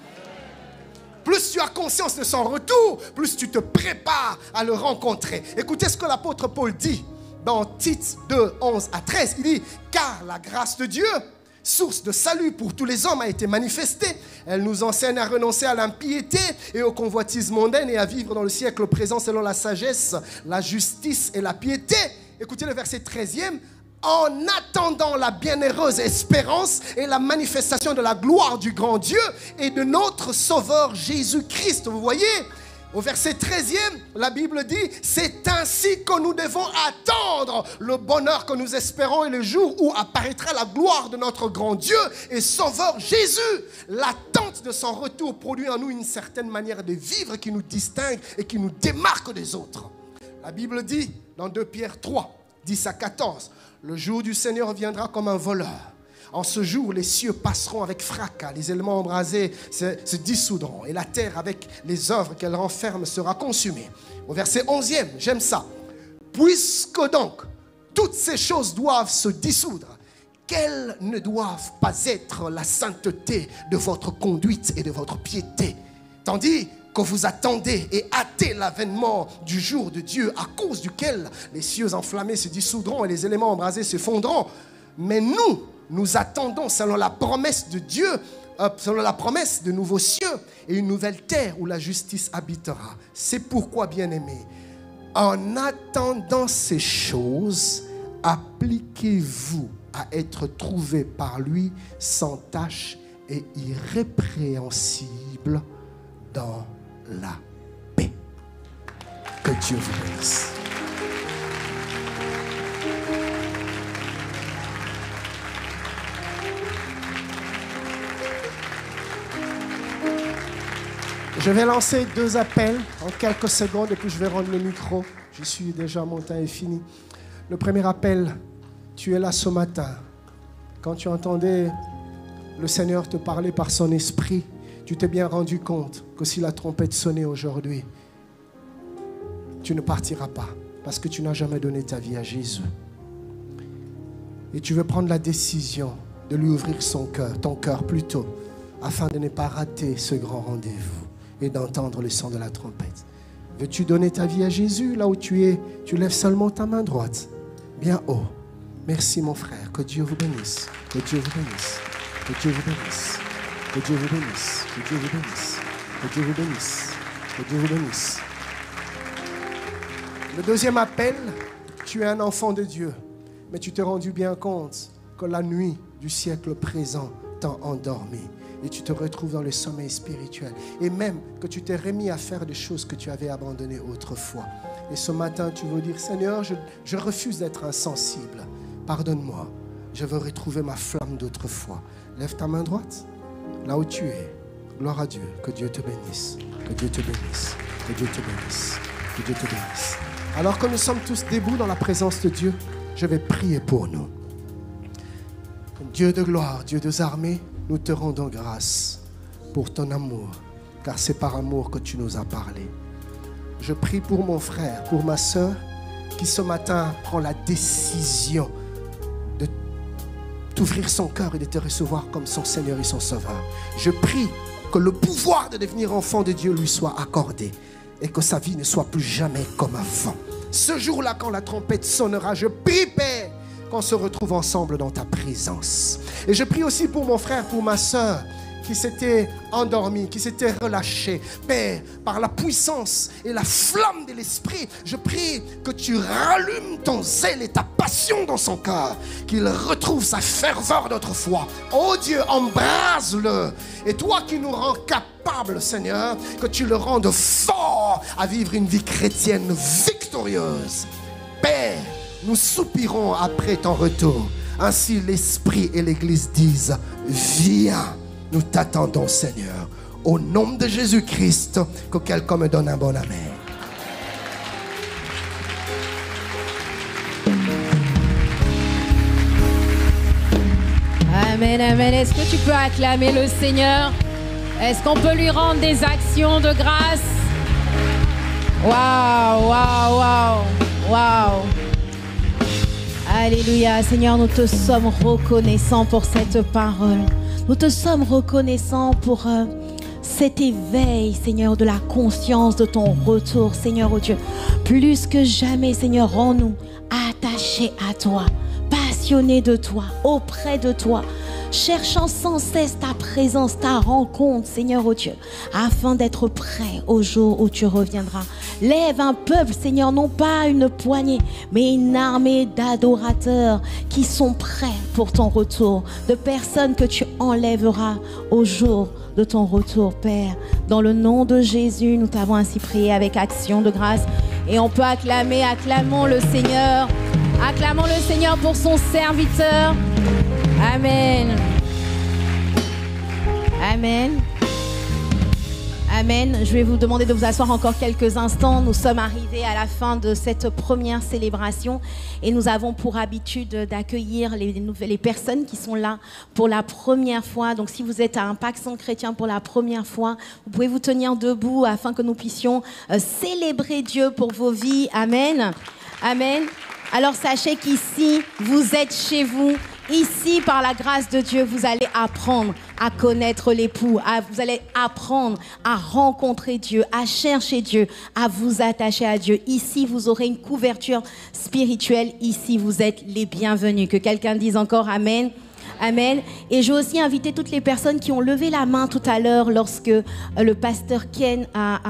Plus tu as conscience de son retour, plus tu te prépares à le rencontrer. Écoutez ce que l'apôtre Paul dit. Dans Tite 2, 11 à 13, il dit « Car la grâce de Dieu, source de salut pour tous les hommes, a été manifestée. Elle nous enseigne à renoncer à l'impiété et aux convoitises mondaines et à vivre dans le siècle présent selon la sagesse, la justice et la piété. » Écoutez le verset 13e. « En attendant la bienheureuse espérance et la manifestation de la gloire du grand Dieu et de notre Sauveur Jésus-Christ. » Vous voyez ? Au verset 13e, la Bible dit, c'est ainsi que nous devons attendre le bonheur que nous espérons et le jour où apparaîtra la gloire de notre grand Dieu et Sauveur Jésus. L'attente de son retour produit en nous une certaine manière de vivre qui nous distingue et qui nous démarque des autres. La Bible dit dans 2 Pierre 3, 10 à 14. Le jour du Seigneur viendra comme un voleur. En ce jour, les cieux passeront avec fracas, les éléments embrasés se dissoudront, et la terre, avec les œuvres qu'elle renferme, sera consumée. Au verset 11e, j'aime ça. Puisque donc, toutes ces choses doivent se dissoudre, quelles ne doivent pas être la sainteté de votre conduite et de votre piété, tandis que vous attendez et hâtez l'avènement du jour de Dieu, à cause duquel les cieux enflammés se dissoudront et les éléments embrasés se fondront. Mais nous attendons, selon la promesse de Dieu, selon la promesse de nouveaux cieux et une nouvelle terre où la justice habitera. C'est pourquoi, bien-aimés, en attendant ces choses, appliquez-vous à être trouvés par lui sans tache et irrépréhensible dans la paix. Que Dieu vous bénisse. Je vais lancer 2 appels en quelques secondes et puis je vais rendre le micro. Je suis déjà, mon temps est fini. Le premier appel, tu es là ce matin. Quand tu entendais le Seigneur te parler par son esprit, tu t'es bien rendu compte que si la trompette sonnait aujourd'hui, tu ne partiras pas parce que tu n'as jamais donné ta vie à Jésus. Et tu veux prendre la décision de lui ouvrir ton cœur plutôt, afin de ne pas rater ce grand rendez-vous et d'entendre le son de la trompette. Veux-tu donner ta vie à Jésus là où tu es? Tu lèves seulement ta main droite, bien haut. Merci mon frère, que Dieu vous bénisse, que Dieu vous bénisse, que Dieu vous bénisse, que Dieu vous bénisse, que Dieu vous bénisse, que Dieu vous bénisse, que Dieu vous bénisse. Le deuxième appel, tu es un enfant de Dieu, mais tu t'es rendu bien compte que la nuit du siècle présent t'a endormi et tu te retrouves dans le sommeil spirituel et même que tu t'es remis à faire des choses que tu avais abandonnées autrefois. Et ce matin, tu veux dire, Seigneur, je refuse d'être insensible. Pardonne-moi, je veux retrouver ma flamme d'autrefois. Lève ta main droite, là où tu es. Gloire à Dieu, que Dieu te bénisse, que Dieu te bénisse, que Dieu te bénisse, que Dieu te bénisse. Alors que nous sommes tous debout dans la présence de Dieu, je vais prier pour nous. Dieu de gloire, Dieu des armées, nous te rendons grâce pour ton amour, car c'est par amour que tu nous as parlé. Je prie pour mon frère, pour ma soeur, qui ce matin prend la décision de t'ouvrir son cœur et de te recevoir comme son Seigneur et son Sauveur. Je prie que le pouvoir de devenir enfant de Dieu lui soit accordé et que sa vie ne soit plus jamais comme avant. Ce jour-là, quand la trompette sonnera, je prie, Père, qu'on se retrouve ensemble dans ta présence. Et je prie aussi pour mon frère, pour ma soeur, qui s'était endormi, qui s'était relâché. Père, par la puissance et la flamme de l'Esprit, je prie que tu rallumes ton zèle et ta passion dans son cœur, qu'il retrouve sa ferveur d'autrefois. Oh Dieu, embrase-le. Et toi qui nous rends capables, Seigneur, que tu le rendes fort à vivre une vie chrétienne victorieuse. Père, nous soupirons après ton retour. Ainsi l'Esprit et l'Église disent, viens. Nous t'attendons, Seigneur. Au nom de Jésus-Christ, que quelqu'un me donne un bon amen. Amen, amen. Est-ce que tu peux acclamer le Seigneur? Est-ce qu'on peut lui rendre des actions de grâce? Waouh, waouh, waouh, waouh. Alléluia. Seigneur, nous te sommes reconnaissants pour cette parole. Nous te sommes reconnaissants pour cet éveil, Seigneur, de la conscience de ton retour, Seigneur, oh Dieu. Plus que jamais, Seigneur, rends-nous attachés à toi, passionnés de toi, auprès de toi, cherchant sans cesse ta présence, ta rencontre, Seigneur, oh Dieu, afin d'être prêts au jour où tu reviendras. Lève un peuple, Seigneur, non pas une poignée, mais une armée d'adorateurs qui sont prêts pour ton retour, de personnes que tu enlèveras au jour de ton retour, Père. Dans le nom de Jésus, nous t'avons ainsi prié avec action de grâce. Et on peut acclamer, acclamons le Seigneur. Acclamons le Seigneur pour son serviteur. Amen. Amen. Amen. Je vais vous demander de vous asseoir encore quelques instants. Nous sommes arrivés à la fin de cette première célébration et nous avons pour habitude d'accueillir les personnes qui sont là pour la première fois. Donc si vous êtes à Impact Centre Chrétien pour la première fois, vous pouvez vous tenir debout afin que nous puissions célébrer Dieu pour vos vies. Amen. Amen. Alors sachez qu'ici, vous êtes chez vous. Ici, par la grâce de Dieu, vous allez apprendre à connaître l'époux, vous allez apprendre à rencontrer Dieu, à chercher Dieu, à vous attacher à Dieu. Ici, vous aurez une couverture spirituelle. Ici, vous êtes les bienvenus. Que quelqu'un dise encore Amen. Amen. Et je veux aussi inviter toutes les personnes qui ont levé la main tout à l'heure lorsque le pasteur Ken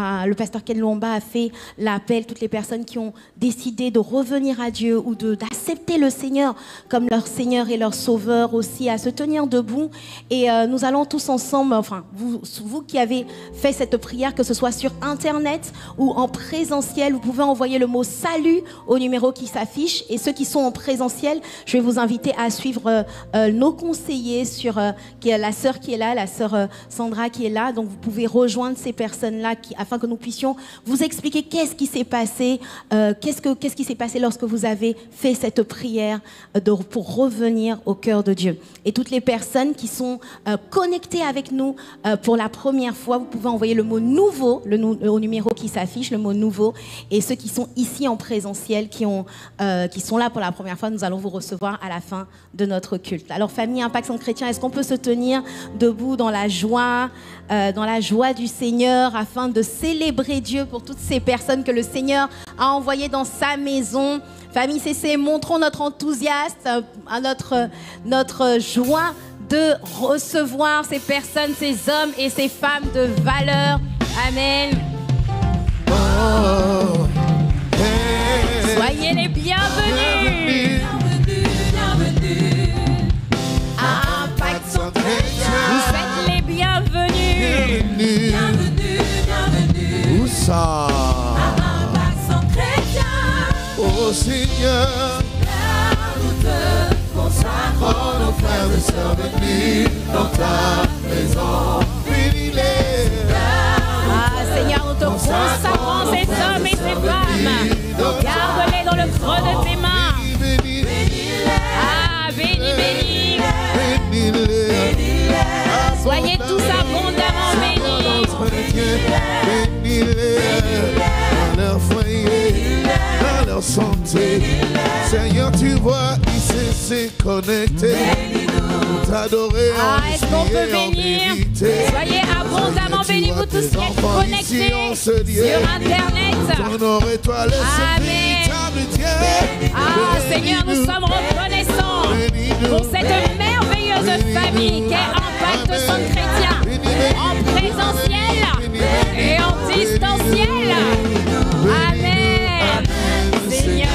Lomba a fait l'appel. Toutes les personnes qui ont décidé de revenir à Dieu ou d'accepter le Seigneur comme leur Seigneur et leur Sauveur aussi, à se tenir debout. Et nous allons tous ensemble, enfin, vous qui avez fait cette prière, que ce soit sur Internet ou en présentiel, vous pouvez envoyer le mot salut au numéro qui s'affiche. Et ceux qui sont en présentiel, je vais vous inviter à suivre nos conseillers qui est la sœur qui est là, la sœur Sandra qui est là. Donc vous pouvez rejoindre ces personnes-là afin que nous puissions vous expliquer qu'est-ce qui s'est passé, qu'est-ce qui s'est passé lorsque vous avez fait cette prière pour revenir au cœur de Dieu. Et toutes les personnes qui sont connectées avec nous pour la première fois, vous pouvez envoyer le mot nouveau au numéro qui s'affiche, le mot nouveau. Et ceux qui sont ici en présentiel, qui sont là pour la première fois, nous allons vous recevoir à la fin de notre culte. Alors famille Impact Centre Chrétien, est-ce qu'on peut se tenir debout dans la joie du Seigneur afin de célébrer Dieu pour toutes ces personnes que le Seigneur a envoyées dans sa maison. Famille CC, montrons notre enthousiasme, notre joie de recevoir ces personnes, ces hommes et ces femmes de valeur. Amen. Oh, hey. Soyez les bienvenus. À Impact Centre Chrétien. Vous êtes les bienvenus. Bienvenue. Où ça? À Impact Centre Chrétien. Oh Seigneur, nous te consacrons nos frères et sœurs venus dans ta maison. Bénis-les. Ah Seigneur, nous te consacrons ces hommes et ces femmes. Garde-les dans le creux de tes mains. Ah, bénis. Soyez tous abondamment bénis. Bénis-les dans leur foyer, dans leur santé. Seigneur, tu vois, ils s'est connecté. Pour t'adorer en est-ce qu'on peut esprit et en bénir? vérité. Soyez abondamment bénis, vous tous qui êtes connectés sur Internet. Honorer toi le Amen. véritable Dieu. Ah Seigneur, nous sommes reconnaissants pour cette merveilleuse famille qu'est Impact Centre Chrétien, en présentiel et en distanciel. Amen. Seigneur,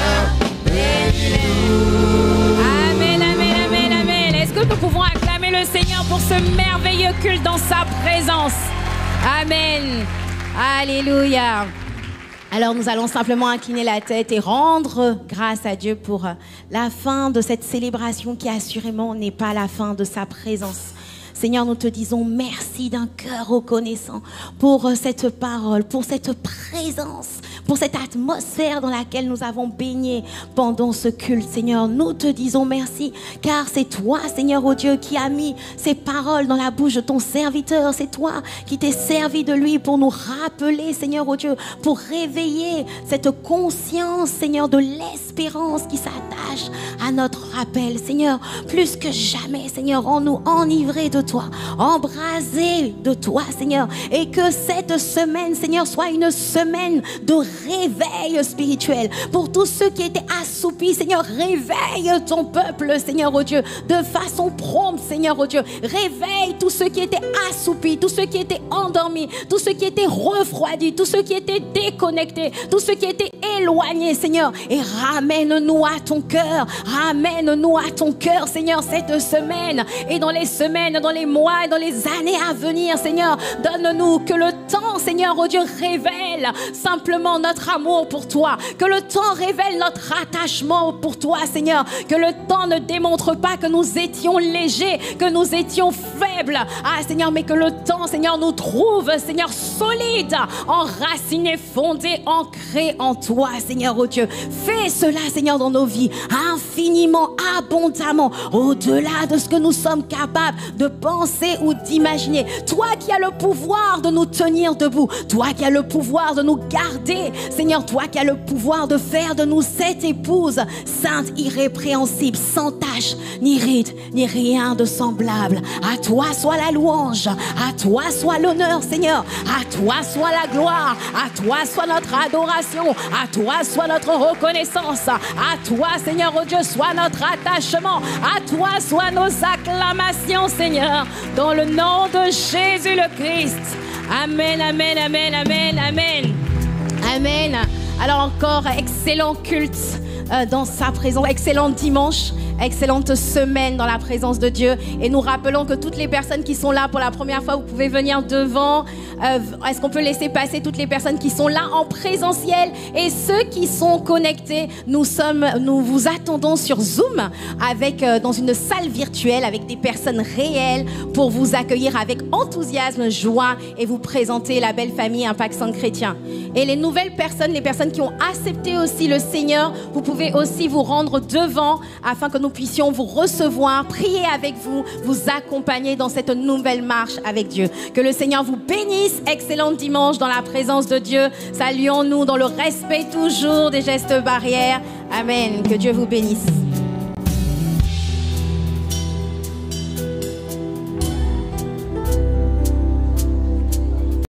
bénis-les. Amen, amen, amen, amen. Est-ce que nous pouvons acclamer le Seigneur pour ce merveilleux culte dans sa présence? Amen. Alléluia. Alors nous allons simplement incliner la tête et rendre grâce à Dieu pour la fin de cette célébration qui assurément n'est pas la fin de sa présence. Seigneur, nous te disons merci d'un cœur reconnaissant pour cette parole, pour cette présence, pour cette atmosphère dans laquelle nous avons baigné pendant ce culte. Seigneur, nous te disons merci, car c'est toi, Seigneur, oh Dieu, qui a mis ces paroles dans la bouche de ton serviteur. C'est toi qui t'es servi de lui pour nous rappeler, Seigneur, oh Dieu, pour réveiller cette conscience, Seigneur, de l'espérance qui s'attache à notre rappel. Seigneur, plus que jamais, Seigneur, rends-nous enivrés de toi, embrasés de toi, Seigneur, et que cette semaine, Seigneur, soit une semaine de réveil spirituel pour tous ceux qui étaient assoupis. Seigneur, réveille ton peuple, Seigneur, oh Dieu, de façon prompte, Seigneur, oh Dieu. Réveille tous ceux qui étaient assoupis, tous ceux qui étaient endormis, tous ceux qui étaient refroidis, tous ceux qui étaient déconnectés, tous ceux qui étaient éloignés, Seigneur, et ramène-nous à ton cœur, ramène-nous à ton cœur, Seigneur, cette semaine et dans les semaines, dans les mois et dans les années à venir, Seigneur. Donne-nous que le temps, Seigneur, oh Dieu, révèle simplement notre amour pour toi. Que le temps révèle notre attachement pour toi, Seigneur. Que le temps ne démontre pas que nous étions légers, que nous étions faibles. Ah, Seigneur, mais que le temps, Seigneur, nous trouve, Seigneur, solide, enraciné, fondé, ancré en toi, Seigneur, oh Dieu. Fais cela, Seigneur, dans nos vies, infiniment, abondamment, au-delà de ce que nous sommes capables de penser ou d'imaginer. Toi qui as le pouvoir de nous tenir debout, toi qui as le pouvoir de nous garder, Seigneur, toi qui as le pouvoir de faire de nous cette épouse sainte, irrépréhensible, sans tache, ni ride, ni rien de semblable. À toi soit la louange, à toi soit l'honneur, Seigneur, à toi soit la gloire, à toi soit notre adoration, à toi soit notre reconnaissance, à toi, Seigneur, oh Dieu, soit notre attachement, à toi soit nos acclamations, Seigneur, dans le nom de Jésus le Christ. Amen, amen, amen, amen, amen. Amen. Alors encore, excellent culte dans sa présence, excellent dimanche. Excellente semaine dans la présence de Dieu. Et nous rappelons que toutes les personnes qui sont là pour la première fois, vous pouvez venir devant. Est-ce qu'on peut laisser passer toutes les personnes qui sont là en présentiel? Et ceux qui sont connectés, nous vous attendons sur Zoom dans une salle virtuelle avec des personnes réelles pour vous accueillir avec enthousiasme, joie et vous présenter la belle famille Impact Centre Chrétien. Et les nouvelles personnes, les personnes qui ont accepté aussi le Seigneur, vous pouvez aussi vous rendre devant afin que nous puissions vous recevoir, prier avec vous, vous accompagner dans cette nouvelle marche avec Dieu. Que le Seigneur vous bénisse. Excellent dimanche dans la présence de Dieu. Saluons-nous dans le respect toujours des gestes barrières. Amen. Que Dieu vous bénisse.